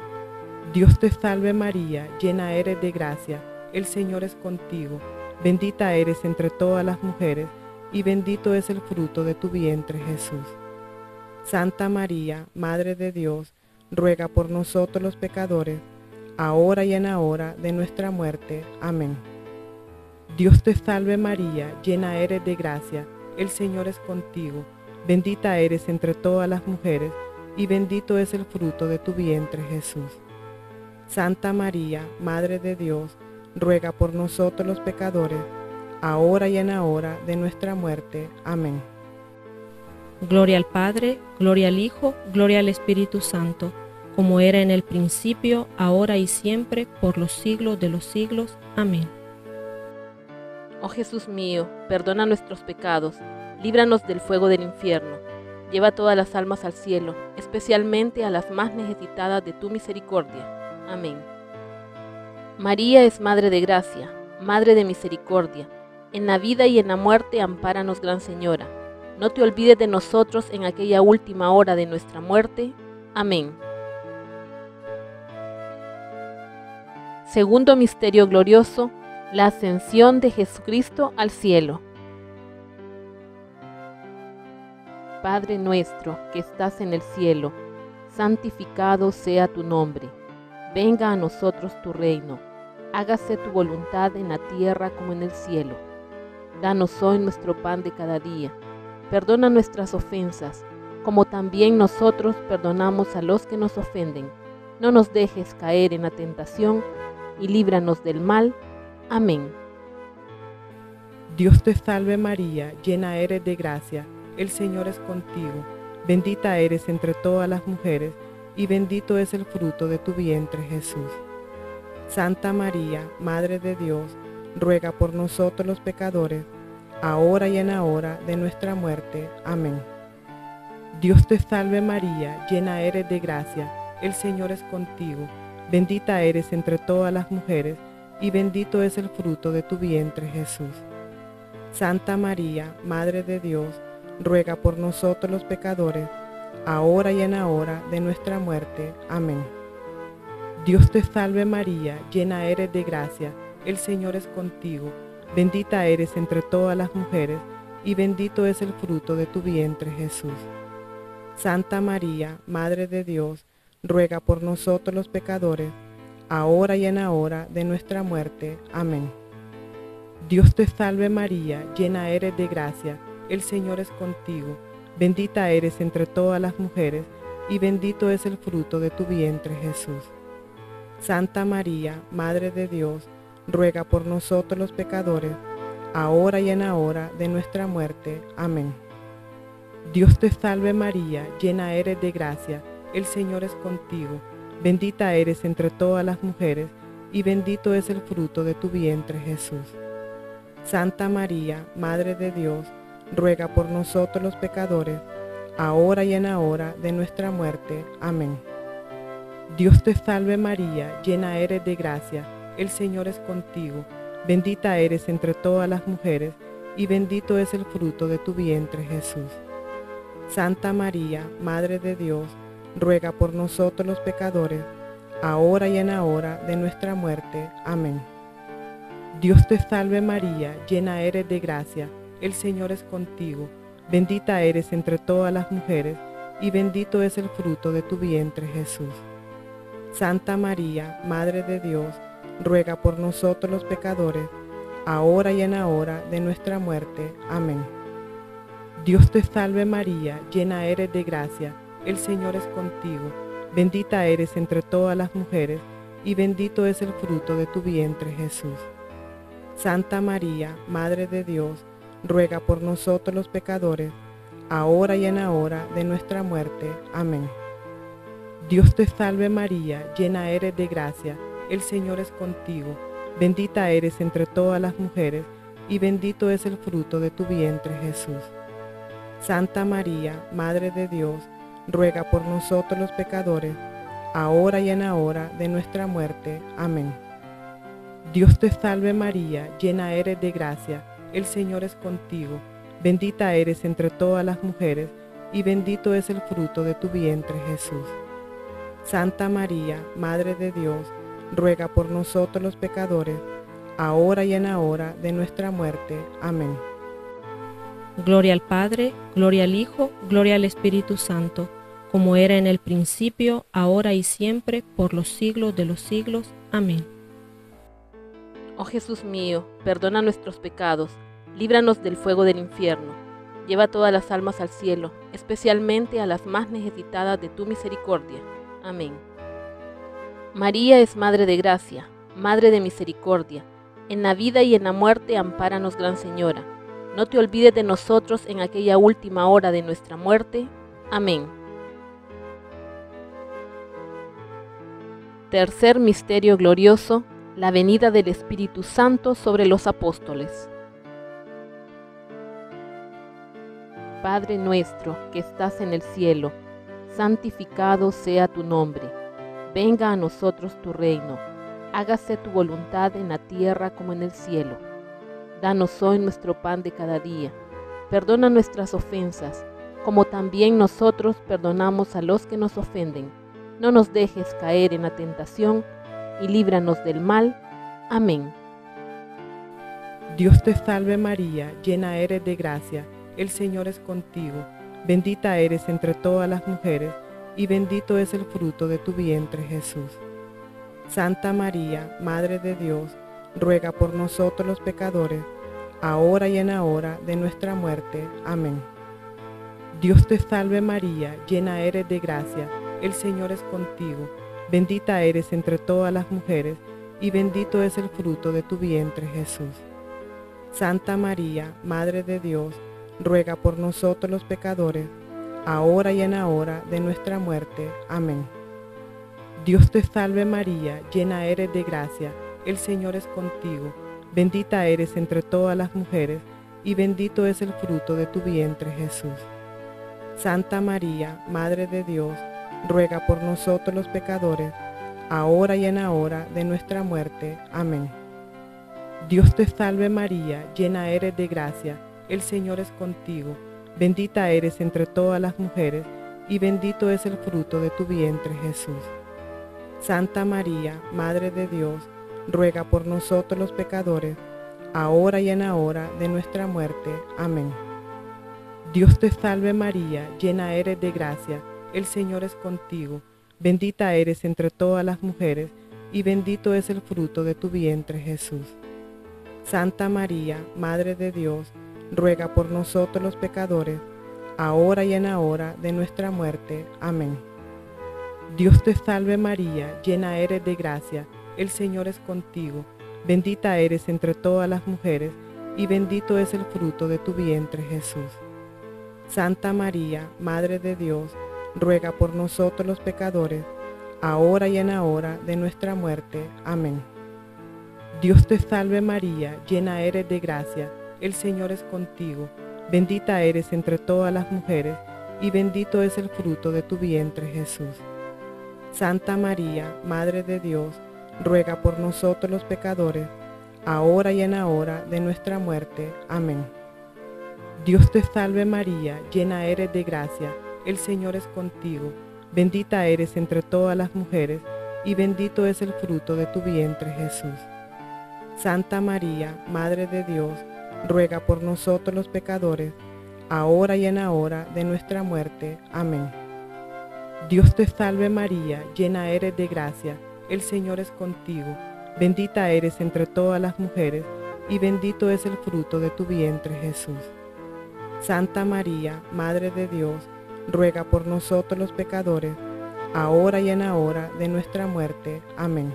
Speaker 3: Dios te salve María, llena eres de gracia, el Señor es contigo. Bendita eres entre todas las mujeres, y bendito es el fruto de tu vientre, Jesús. Santa María, Madre de Dios, ruega por nosotros los pecadores, ahora y en la hora de nuestra muerte. Amén. Dios te salve María, llena eres de gracia, el Señor es contigo. Bendita eres entre todas las mujeres, y bendito es el fruto de tu vientre, Jesús. Santa María, Madre de Dios, ruega por nosotros los pecadores, ahora y en la hora de nuestra muerte. Amén.
Speaker 4: Gloria al Padre, gloria al Hijo, gloria al Espíritu Santo, como era en el principio, ahora y siempre, por los siglos de los siglos. Amén.
Speaker 2: Oh Jesús mío, perdona nuestros pecados, líbranos del fuego del infierno, lleva todas las almas al cielo, especialmente a las más necesitadas de tu misericordia. Amén. María es Madre de Gracia, Madre de Misericordia, en la vida y en la muerte ampáranos, Gran Señora. No te olvides de nosotros en aquella última hora de nuestra muerte. Amén. Segundo misterio glorioso, la ascensión de Jesucristo al cielo. Padre nuestro que estás en el cielo, santificado sea tu nombre. Venga a nosotros tu reino. Hágase tu voluntad en la tierra como en el cielo. Danos hoy nuestro pan de cada día. Perdona nuestras ofensas, como también nosotros perdonamos a los que nos ofenden. No nos dejes caer en la tentación, y líbranos del mal. Amén.
Speaker 3: Dios te salve María, llena eres de gracia, el Señor es contigo. Bendita eres entre todas las mujeres, y bendito es el fruto de tu vientre, Jesús. Santa María, Madre de Dios, ruega por nosotros los pecadores, ahora y en la hora de nuestra muerte. Amén. Dios te salve María, llena eres de gracia, el Señor es contigo, bendita eres entre todas las mujeres, y bendito es el fruto de tu vientre Jesús. Santa María, Madre de Dios, ruega por nosotros los pecadores, ahora y en la hora de nuestra muerte. Amén. Dios te salve María, llena eres de gracia, el Señor es contigo, bendita eres entre todas las mujeres, y bendito es el fruto de tu vientre Jesús. Santa María, Madre de Dios, ruega por nosotros los pecadores, ahora y en la hora de nuestra muerte. Amén. Dios te salve María, llena eres de gracia, el Señor es contigo, bendita eres entre todas las mujeres, y bendito es el fruto de tu vientre Jesús. Santa María, Madre de Dios, ruega por nosotros los pecadores, ahora y en la hora de nuestra muerte. Amén. Dios te salve María, llena eres de gracia, el Señor es contigo, bendita eres entre todas las mujeres, y bendito es el fruto de tu vientre Jesús. Santa María, Madre de Dios, ruega por nosotros los pecadores, ahora y en la hora de nuestra muerte. Amén. Dios te salve María, llena eres de gracia, el Señor es contigo, bendita eres entre todas las mujeres, y bendito es el fruto de tu vientre Jesús. Santa María, Madre de Dios, ruega por nosotros los pecadores, ahora y en la hora de nuestra muerte. Amén. Dios te salve María, llena eres de gracia, el Señor es contigo, bendita eres entre todas las mujeres, y bendito es el fruto de tu vientre Jesús. Santa María, Madre de Dios, ruega por nosotros los pecadores, ahora y en la hora de nuestra muerte. Amén. Dios te salve María, llena eres de gracia, el Señor es contigo, bendita eres entre todas las mujeres, y bendito es el fruto de tu vientre Jesús. Santa María, Madre de Dios, ruega por nosotros los pecadores, ahora y en la hora de nuestra muerte. Amén. Dios te salve María, llena eres de gracia, el Señor es contigo, bendita eres entre todas las mujeres, y bendito es el fruto de tu vientre Jesús. Santa María, Madre de Dios, ruega por nosotros los pecadores, ahora y en la hora de nuestra muerte. Amén. Dios te salve María, llena eres de gracia, el Señor es contigo, bendita eres entre todas las mujeres, y bendito es el fruto de tu vientre Jesús. Santa María, Madre de Dios, ruega por nosotros los pecadores, ahora y en la hora de nuestra muerte. Amén.
Speaker 4: Gloria al Padre, gloria al Hijo, gloria al Espíritu Santo, como era en el principio, ahora y siempre, por los siglos de los siglos. Amén.
Speaker 2: Oh Jesús mío, perdona nuestros pecados, líbranos del fuego del infierno, lleva todas las almas al cielo, especialmente a las más necesitadas de tu misericordia. Amén. María es Madre de Gracia, Madre de Misericordia, en la vida y en la muerte ampáranos, Gran Señora. No te olvides de nosotros en aquella última hora de nuestra muerte. Amén. Tercer misterio glorioso, la venida del Espíritu Santo sobre los apóstoles. Padre nuestro que estás en el cielo, santificado sea tu nombre. Venga a nosotros tu reino. Hágase tu voluntad en la tierra como en el cielo. Danos hoy nuestro pan de cada día. Perdona nuestras ofensas, como también nosotros perdonamos a los que nos ofenden. No nos dejes caer en la tentación, y líbranos del mal. Amén.
Speaker 3: Dios te salve María, llena eres de gracia, el Señor es contigo, bendita eres entre todas las mujeres, y bendito es el fruto de tu vientre Jesús. Santa María, Madre de Dios, ruega por nosotros los pecadores, ahora y en la hora de nuestra muerte. Amén. Dios te salve María, llena eres de gracia, el Señor es contigo, bendita eres entre todas las mujeres, y bendito es el fruto de tu vientre Jesús. Santa María, Madre de Dios, ruega por nosotros los pecadores, ahora y en la hora de nuestra muerte. Amén. Dios te salve María, llena eres de gracia, el Señor es contigo, bendita eres entre todas las mujeres, y bendito es el fruto de tu vientre Jesús. Santa María, Madre de Dios, ruega por nosotros los pecadores, ahora y en la hora de nuestra muerte. Amén. Dios te salve María, llena eres de gracia, el Señor es contigo, bendita eres entre todas las mujeres, y bendito es el fruto de tu vientre, Jesús. Santa María, Madre de Dios, ruega por nosotros los pecadores, ahora y en la hora de nuestra muerte. Amén. Dios te salve María, llena eres de gracia, el Señor es contigo, bendita eres entre todas las mujeres, y bendito es el fruto de tu vientre, Jesús. Santa María, Madre de Dios, ruega por nosotros los pecadores, ahora y en la hora de nuestra muerte. Amén. Dios te salve María, llena eres de gracia, el Señor es contigo, bendita eres entre todas las mujeres, y bendito es el fruto de tu vientre, Jesús. Santa María, Madre de Dios, ruega por nosotros los pecadores, ahora y en la hora de nuestra muerte. Amén. Dios te salve María, llena eres de gracia, el Señor es contigo, bendita eres entre todas las mujeres, y bendito es el fruto de tu vientre, Jesús. Santa María, Madre de Dios, ruega por nosotros los pecadores, ahora y en la hora de nuestra muerte. Amén. Dios te salve María, llena eres de gracia, el Señor es contigo, bendita eres entre todas las mujeres, y bendito es el fruto de tu vientre, Jesús. Santa María, Madre de Dios, ruega por nosotros los pecadores, ahora y en la hora de nuestra muerte. Amén. Dios te salve María, llena eres de gracia, el Señor es contigo, bendita eres entre todas las mujeres, y bendito es el fruto de tu vientre, Jesús. Santa María, Madre de Dios, ruega por nosotros los pecadores, ahora y en la hora de nuestra muerte. Amén.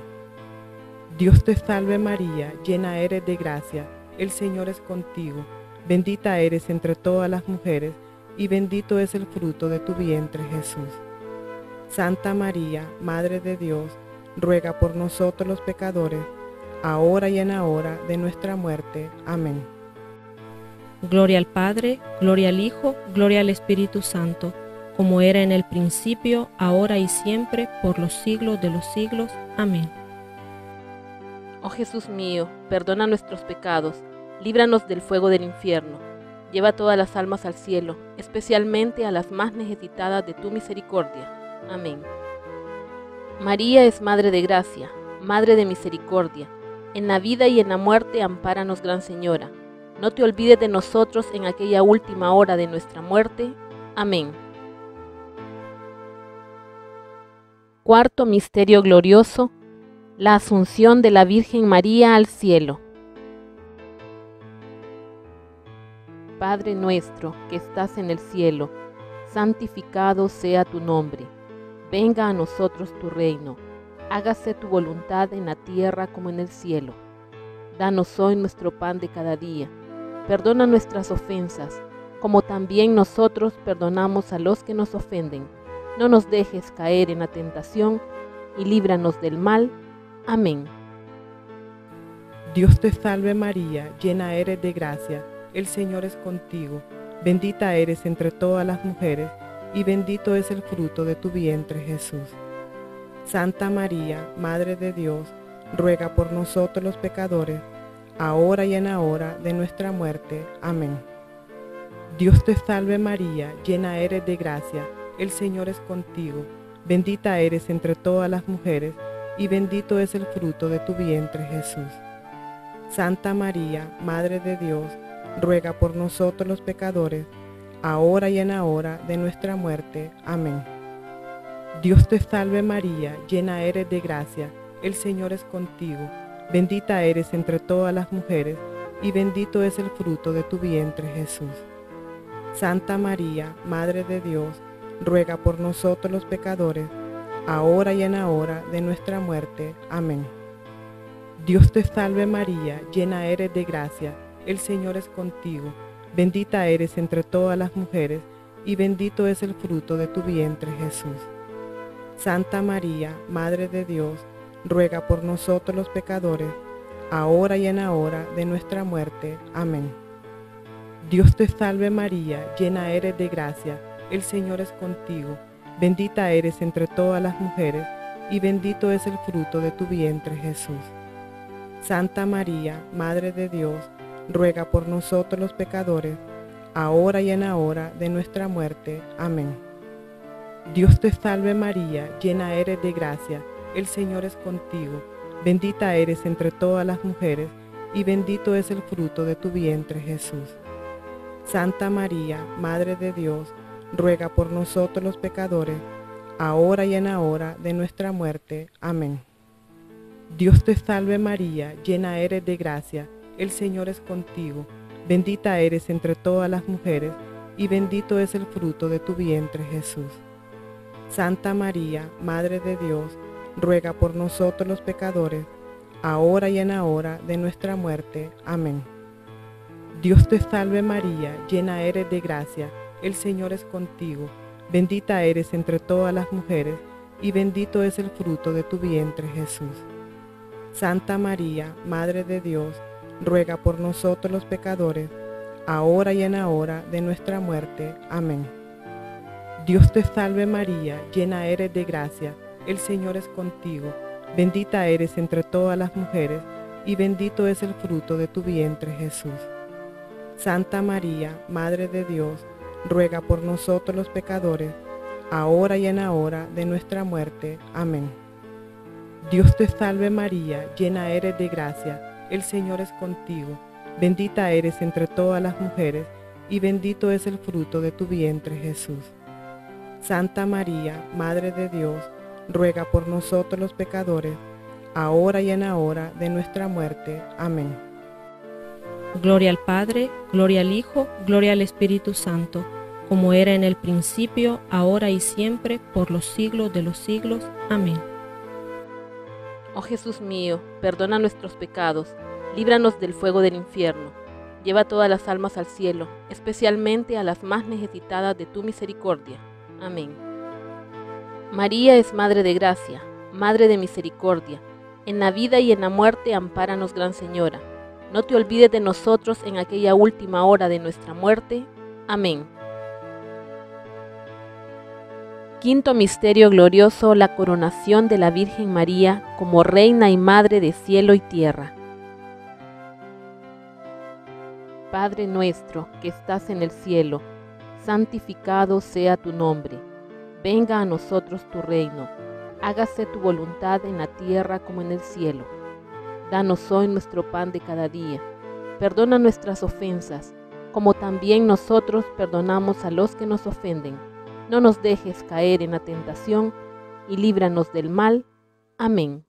Speaker 3: Dios te salve María, llena eres de gracia, el Señor es contigo, bendita eres entre todas las mujeres, y bendito es el fruto de tu vientre, Jesús. Santa María, Madre de Dios, ruega por nosotros los pecadores, ahora y en la hora de nuestra muerte. Amén.
Speaker 4: Gloria al Padre, gloria al Hijo, gloria al Espíritu Santo, como era en el principio, ahora y siempre, por los siglos de los siglos. Amén.
Speaker 2: Oh Jesús mío, perdona nuestros pecados, líbranos del fuego del infierno, lleva todas las almas al cielo, especialmente a las más necesitadas de tu misericordia. Amén. María es Madre de Gracia, Madre de Misericordia. En la vida y en la muerte, ampáranos, Gran Señora. No te olvides de nosotros en aquella última hora de nuestra muerte. Amén. Cuarto misterio glorioso: la Asunción de la Virgen María al cielo. Padre nuestro que estás en el cielo, santificado sea tu nombre. Venga a nosotros tu reino. Hágase tu voluntad en la tierra como en el cielo. Danos hoy nuestro pan de cada día. Perdona nuestras ofensas, como también nosotros perdonamos a los que nos ofenden. No nos dejes caer en la tentación, y líbranos del mal. Amén.
Speaker 3: Dios te salve María, llena eres de gracia, el Señor es contigo, bendita eres entre todas las mujeres, y bendito es el fruto de tu vientre, Jesús. Santa María, Madre de Dios, ruega por nosotros los pecadores, ahora y en la hora de nuestra muerte. Amén. Dios te salve María, llena eres de gracia, el Señor es contigo, bendita eres entre todas las mujeres, y bendito es el fruto de tu vientre, Jesús. Santa María, Madre de Dios, ruega por nosotros los pecadores, ahora y en la hora de nuestra muerte. Amén. Dios te salve María, llena eres de gracia, el Señor es contigo, bendita eres entre todas las mujeres, y bendito es el fruto de tu vientre, Jesús. Santa María, Madre de Dios, ruega por nosotros los pecadores, ahora y en la hora de nuestra muerte. Amén. Dios te salve María, llena eres de gracia, el Señor es contigo, bendita eres entre todas las mujeres, y bendito es el fruto de tu vientre, Jesús. Santa María, Madre de Dios, ruega por nosotros los pecadores, ahora y en la hora de nuestra muerte. Amén. Dios te salve María, llena eres de gracia, el Señor es contigo. Bendita eres entre todas las mujeres, y bendito es el fruto de tu vientre, Jesús. Santa María, Madre de Dios, ruega por nosotros los pecadores, ahora y en la hora de nuestra muerte. Amén. Dios te salve María, llena eres de gracia, el Señor es contigo. Bendita eres entre todas las mujeres, y bendito es el fruto de tu vientre, Jesús. Santa María, Madre de Dios, ruega por nosotros los pecadores, ahora y en la hora de nuestra muerte. Amén. Dios te salve María, llena eres de gracia, el Señor es contigo. Bendita eres entre todas las mujeres, y bendito es el fruto de tu vientre, Jesús. Santa María, Madre de Dios, ruega por nosotros los pecadores, ahora y en la hora de nuestra muerte. Amén. Dios te salve María, llena eres de gracia, el Señor es contigo. Bendita eres entre todas las mujeres, y bendito es el fruto de tu vientre, Jesús. Santa María, Madre de Dios, ruega por nosotros los pecadores, ahora y en la hora de nuestra muerte. Amén. Dios te salve María, llena eres de gracia, el Señor es contigo. Bendita eres entre todas las mujeres, y bendito es el fruto de tu vientre, Jesús. Santa María, Madre de Dios, ruega por nosotros los pecadores, ahora y en la hora de nuestra muerte. Amén. Dios te salve María, llena eres de gracia, el Señor es contigo. Bendita eres entre todas las mujeres, y bendito es el fruto de tu vientre, Jesús. Santa María, Madre de Dios, ruega por nosotros los pecadores, ahora y en la hora de nuestra muerte. Amén.
Speaker 4: Gloria al Padre, gloria al Hijo, gloria al Espíritu Santo, como era en el principio, ahora y siempre, por los siglos de los siglos. Amén.
Speaker 2: Oh Jesús mío, perdona nuestros pecados, líbranos del fuego del infierno, lleva todas las almas al cielo, especialmente a las más necesitadas de tu misericordia. Amén. María es Madre de Gracia, Madre de Misericordia. En la vida y en la muerte, ampáranos, Gran Señora. No te olvides de nosotros en aquella última hora de nuestra muerte. Amén. Quinto misterio glorioso, la coronación de la Virgen María como Reina y Madre de cielo y tierra. Padre nuestro que estás en el cielo, santificado sea tu nombre. Venga a nosotros tu reino. Hágase tu voluntad en la tierra como en el cielo. Danos hoy nuestro pan de cada día. Perdona nuestras ofensas, como también nosotros perdonamos a los que nos ofenden. No nos dejes caer en la tentación, y líbranos del mal. Amén.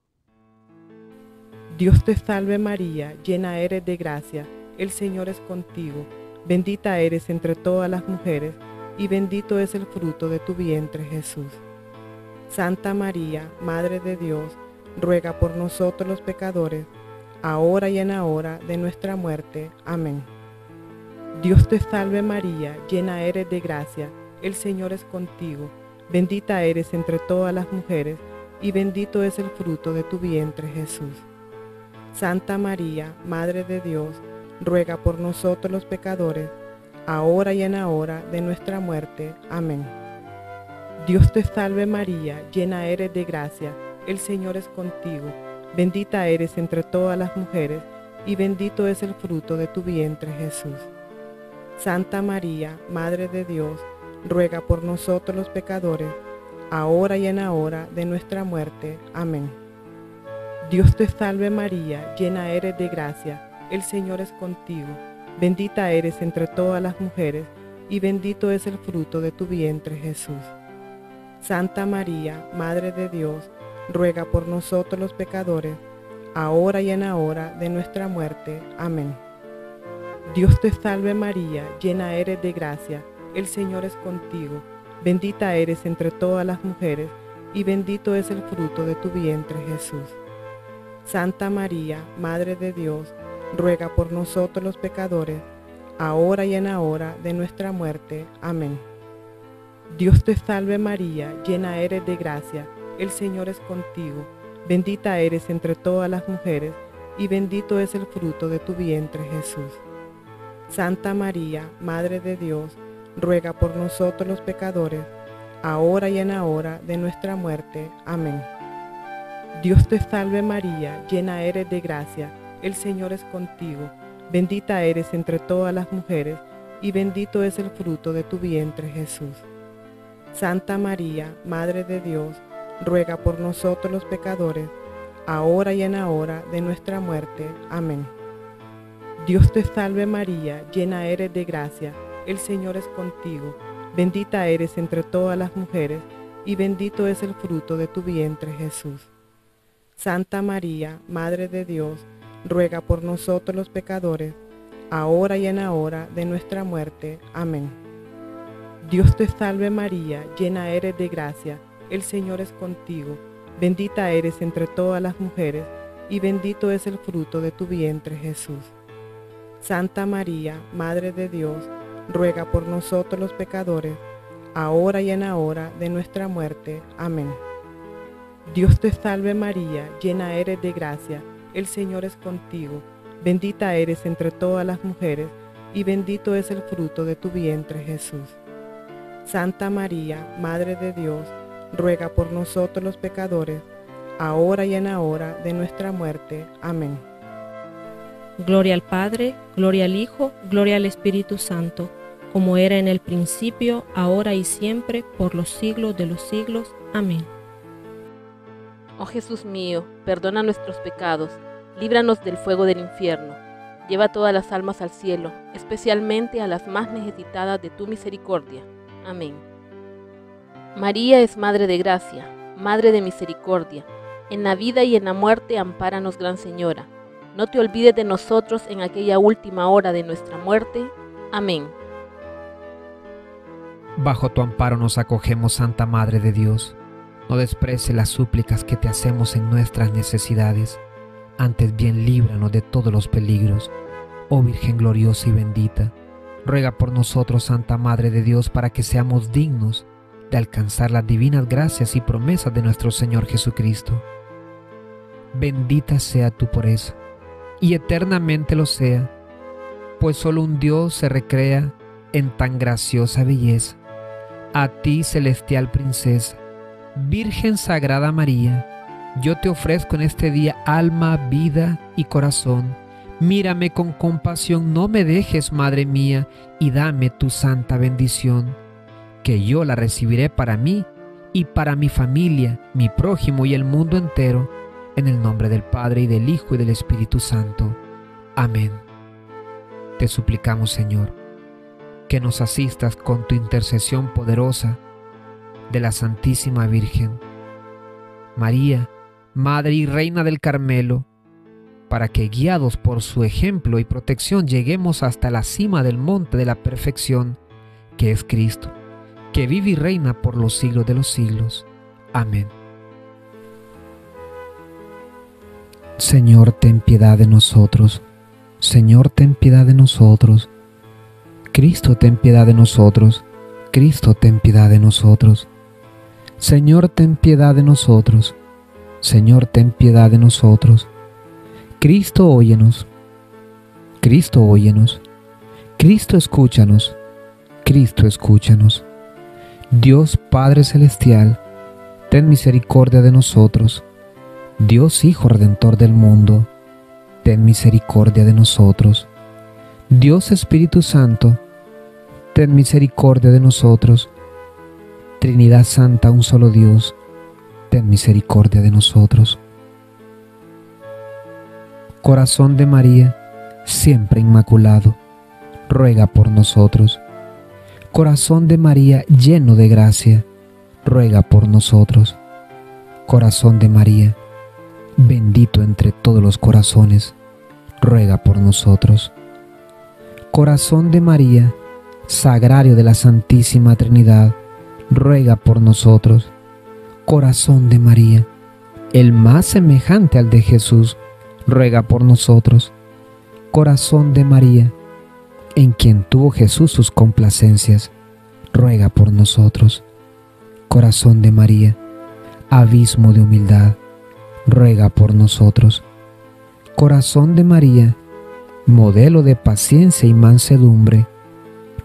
Speaker 3: Dios te salve María, llena eres de gracia, el Señor es contigo. Bendita eres entre todas las mujeres, y bendito es el fruto de tu vientre, Jesús. Santa María, Madre de Dios, ruega por nosotros los pecadores, ahora y en la hora de nuestra muerte. Amén. Dios te salve María, llena eres de gracia, el Señor es contigo. Bendita eres entre todas las mujeres, y bendito es el fruto de tu vientre, Jesús. Santa María, Madre de Dios, ruega por nosotros los pecadores, ahora y en la hora de nuestra muerte. Amén. Dios te salve María, llena eres de gracia, el Señor es contigo. Bendita eres entre todas las mujeres, y bendito es el fruto de tu vientre, Jesús. Santa María, Madre de Dios, ruega por nosotros los pecadores, ahora y en la hora de nuestra muerte. Amén. Dios te salve María, llena eres de gracia, el Señor es contigo. Bendita eres entre todas las mujeres, y bendito es el fruto de tu vientre, Jesús. Santa María, Madre de Dios, ruega por nosotros los pecadores, ahora y en la hora de nuestra muerte. Amén. Dios te salve María, llena eres de gracia, el Señor es contigo. Bendita eres entre todas las mujeres, y bendito es el fruto de tu vientre, Jesús. Santa María, Madre de Dios, ruega por nosotros los pecadores, ahora y en la hora de nuestra muerte. Amén. Dios te salve María, llena eres de gracia, el Señor es contigo. Bendita eres entre todas las mujeres, y bendito es el fruto de tu vientre, Jesús. Santa María, Madre de Dios, ruega por nosotros los pecadores, ahora y en la hora de nuestra muerte. Amén. Dios te salve María, llena eres de gracia, el Señor es contigo, bendita eres entre todas las mujeres, y bendito es el fruto de tu vientre, Jesús. Santa María, Madre de Dios, ruega por nosotros los pecadores, ahora y en la hora de nuestra muerte. Amén. Dios te salve María, llena eres de gracia, el Señor es contigo, bendita eres entre todas las mujeres, y bendito es el fruto de tu vientre, Jesús. Santa María, Madre de Dios, ruega por nosotros los pecadores, ahora y en la hora de nuestra muerte. Amén. Dios te salve María, llena eres de gracia, el Señor es contigo, bendita eres entre todas las mujeres, y bendito es el fruto de tu vientre, Jesús. Santa María, Madre de Dios, ruega por nosotros los pecadores, ahora y en la hora de nuestra muerte. Amén. Dios te salve María, llena eres de gracia, el Señor es contigo, bendita eres entre todas las mujeres, y bendito es el fruto de tu vientre, Jesús. Santa María, Madre de Dios, ruega por nosotros los pecadores, ahora y en la hora de nuestra muerte. Amén.
Speaker 4: Gloria al Padre, gloria al Hijo, gloria al Espíritu Santo, como era en el principio, ahora y siempre, por los siglos de los siglos. Amén.
Speaker 2: Oh Jesús mío, perdona nuestros pecados, líbranos del fuego del infierno, lleva todas las almas al cielo, especialmente a las más necesitadas de tu misericordia. Amén. María es Madre de Gracia, Madre de Misericordia, en la vida y en la muerte ampáranos, Gran Señora. No te olvides de nosotros en aquella última hora de nuestra muerte. Amén.
Speaker 1: Bajo tu amparo nos acogemos, Santa Madre de Dios. No desprecies las súplicas que te hacemos en nuestras necesidades. Antes bien líbranos de todos los peligros. Oh Virgen gloriosa y bendita, ruega por nosotros, Santa Madre de Dios, para que seamos dignos de alcanzar las divinas gracias y promesas de nuestro Señor Jesucristo. Bendita sea tu pureza, y eternamente lo sea, pues solo un Dios se recrea en tan graciosa belleza. A ti, celestial princesa, Virgen Sagrada María, yo te ofrezco en este día alma, vida y corazón. Mírame con compasión, no me dejes, Madre mía, y dame tu santa bendición, que yo la recibiré para mí y para mi familia, mi prójimo y el mundo entero, en el nombre del Padre y del Hijo y del Espíritu Santo. Amén. Te suplicamos, Señor, que nos asistas con tu intercesión poderosa de la Santísima Virgen María, Madre y Reina del Carmelo, para que, guiados por su ejemplo y protección, lleguemos hasta la cima del monte de la perfección, que es Cristo, que vive y reina por los siglos de los siglos. Amén. Señor, ten piedad de nosotros. Señor, ten piedad de nosotros. Cristo, ten piedad de nosotros. Cristo, ten piedad de nosotros. Señor, ten piedad de nosotros. Señor, ten piedad de nosotros. Cristo, óyenos. Cristo, óyenos. Cristo, escúchanos. Cristo, escúchanos. Dios Padre Celestial, ten misericordia de nosotros. Dios Hijo Redentor del mundo, ten misericordia de nosotros. Dios Espíritu Santo, ten misericordia de nosotros. Trinidad Santa, un solo Dios, ten misericordia de nosotros. Corazón de María, siempre inmaculado, ruega por nosotros. Corazón de María, lleno de gracia, ruega por nosotros. Corazón de María, bendito entre todos los corazones, ruega por nosotros. Corazón de María, sagrario de la Santísima Trinidad, ruega por nosotros. Corazón de María, el más semejante al de Jesús, ruega por nosotros. Corazón de María, en quien tuvo Jesús sus complacencias, ruega por nosotros. Corazón de María, abismo de humildad, ruega por nosotros. Corazón de María, modelo de paciencia y mansedumbre,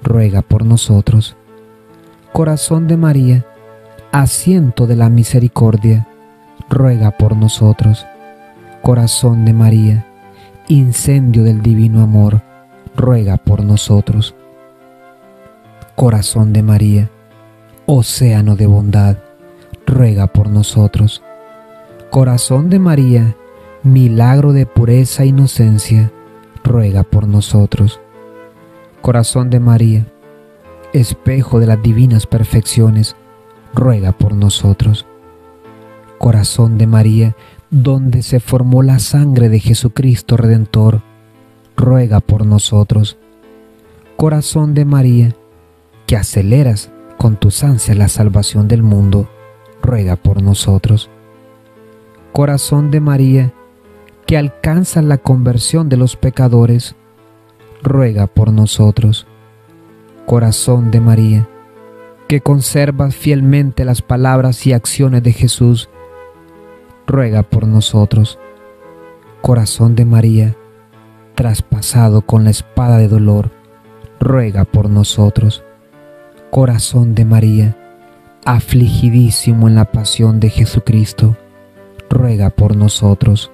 Speaker 1: ruega por nosotros. Corazón de María, asiento de la misericordia, ruega por nosotros. Corazón de María, incendio del divino amor, ruega por nosotros. Corazón de María, océano de bondad, ruega por nosotros. Corazón de María, milagro de pureza e inocencia, ruega por nosotros. Corazón de María, espejo de las divinas perfecciones, ruega por nosotros. Corazón de María, donde se formó la sangre de Jesucristo Redentor, ruega por nosotros. Corazón de María, que aceleras con tus ansias la salvación del mundo, ruega por nosotros. Corazón de María, que alcanzas la conversión de los pecadores, ruega por nosotros. Corazón de María, que conservas fielmente las palabras y acciones de Jesús, ruega por nosotros. Corazón de María, traspasado con la espada de dolor, ruega por nosotros. Corazón de María, afligidísimo en la pasión de Jesucristo, ruega por nosotros.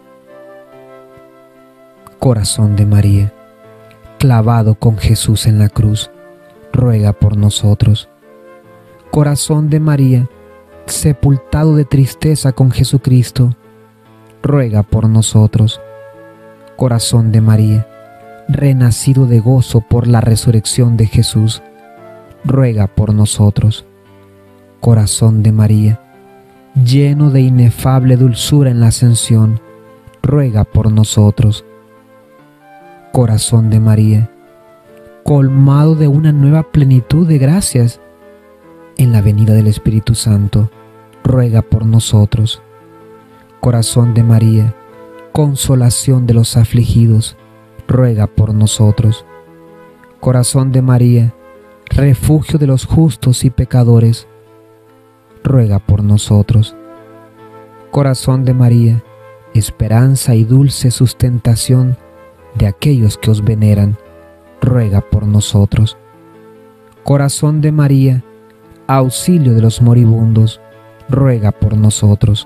Speaker 1: Corazón de María, clavado con Jesús en la cruz, ruega por nosotros. Corazón de María, sepultado de tristeza con Jesucristo, ruega por nosotros. Corazón de María, renacido de gozo por la resurrección de Jesús, ruega por nosotros. Corazón de María, lleno de inefable dulzura en la ascensión, ruega por nosotros. Corazón de María, colmado de una nueva plenitud de gracias en la venida del Espíritu Santo, ruega por nosotros. Corazón de María, consolación de los afligidos, ruega por nosotros. Corazón de María, refugio de los justos y pecadores, ruega por nosotros. Corazón de María, esperanza y dulce sustentación de aquellos que os veneran, ruega por nosotros. Corazón de María, auxilio de los moribundos, ruega por nosotros.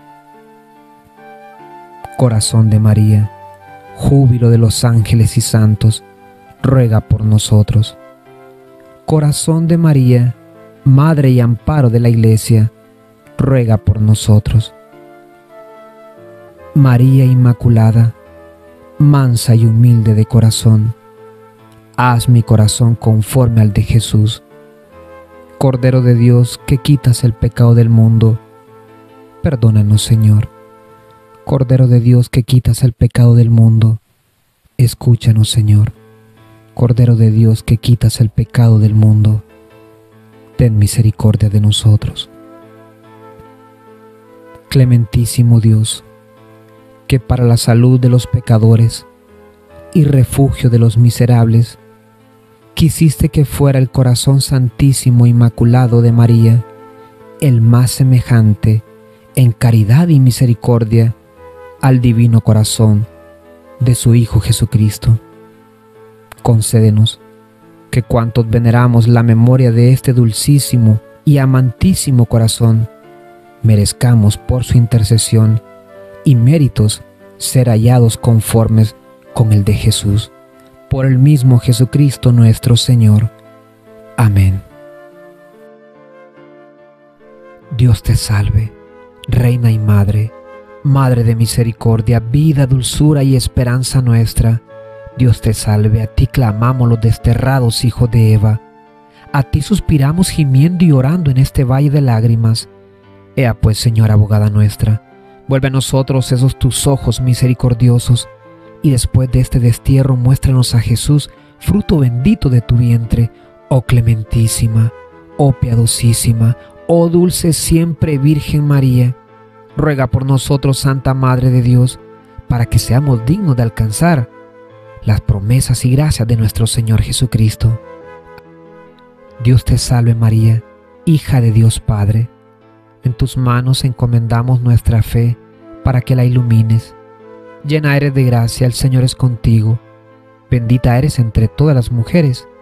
Speaker 1: Corazón de María, júbilo de los ángeles y santos, ruega por nosotros. Corazón de María, Madre y amparo de la Iglesia, ruega por nosotros. María Inmaculada, mansa y humilde de corazón, haz mi corazón conforme al de Jesús. Cordero de Dios, que quitas el pecado del mundo, perdónanos, Señor. Cordero de Dios, que quitas el pecado del mundo, escúchanos, Señor. Cordero de Dios, que quitas el pecado del mundo, ten misericordia de nosotros. Clementísimo Dios, que para la salud de los pecadores y refugio de los miserables, quisiste que fuera el corazón santísimo inmaculado de María, el más semejante en caridad y misericordia al divino corazón de su Hijo Jesucristo. Concédenos que cuantos veneramos la memoria de este dulcísimo y amantísimo corazón, merezcamos por su intercesión y méritos ser hallados conformes con el de Jesús, por el mismo Jesucristo nuestro Señor. Amén. Dios te salve, Reina y Madre, Madre de misericordia, vida, dulzura y esperanza nuestra. Dios te salve, a ti clamamos los desterrados hijos de Eva. A ti suspiramos gimiendo y orando en este valle de lágrimas. Ea pues, Señora abogada nuestra, vuelve a nosotros esos tus ojos misericordiosos, y después de este destierro muéstranos a Jesús, fruto bendito de tu vientre, oh clementísima, oh piadosísima, oh dulce siempre Virgen María. Ruega por nosotros, Santa Madre de Dios, para que seamos dignos de alcanzar las promesas y gracias de nuestro Señor Jesucristo. Dios te salve María, hija de Dios Padre. En tus manos encomendamos nuestra fe para que la ilumines. Llena eres de gracia, el Señor es contigo. Bendita eres entre todas las mujeres,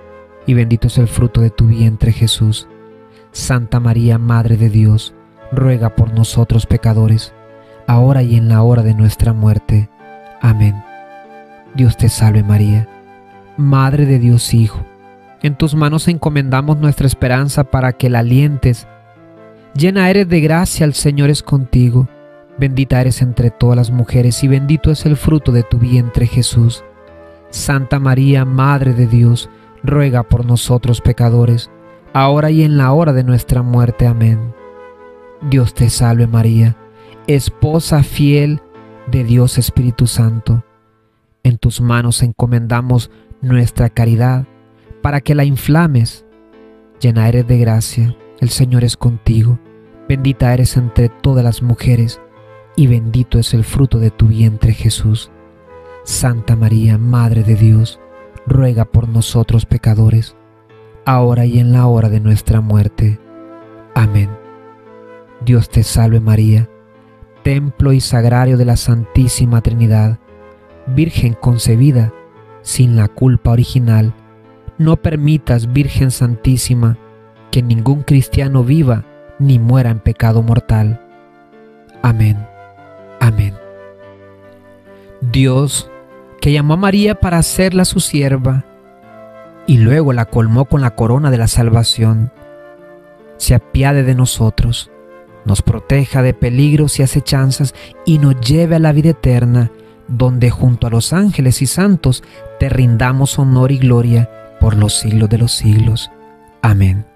Speaker 1: y bendito es el fruto de tu vientre, Jesús. Santa María, Madre de Dios, ruega por nosotros pecadores, ahora y en la hora de nuestra muerte. Amén. Dios te salve María, Madre de Dios Hijo. En tus manos encomendamos nuestra esperanza para que la alientes. Llena eres de gracia, el Señor es contigo. Bendita eres entre todas las mujeres y bendito es el fruto de tu vientre, Jesús. Santa María, Madre de Dios, ruega por nosotros pecadores, ahora y en la hora de nuestra muerte. Amén. Dios te salve María, esposa fiel de Dios Espíritu Santo. En tus manos encomendamos nuestra caridad para que la inflames. Llena eres de gracia, el Señor es contigo. Bendita eres entre todas las mujeres y bendito es el fruto de tu vientre, Jesús. Santa María, Madre de Dios, ruega por nosotros pecadores, ahora y en la hora de nuestra muerte. Amén. Dios te salve María, templo y sagrario de la Santísima Trinidad, Virgen concebida sin la culpa original. No permitas, Virgen Santísima, que ningún cristiano viva ni muera en pecado mortal. Amén. Amén. Dios, que llamó a María para hacerla su sierva y luego la colmó con la corona de la salvación, se apiade de nosotros, nos proteja de peligros y acechanzas y nos lleve a la vida eterna, donde junto a los ángeles y santos te rindamos honor y gloria por los siglos de los siglos. Amén.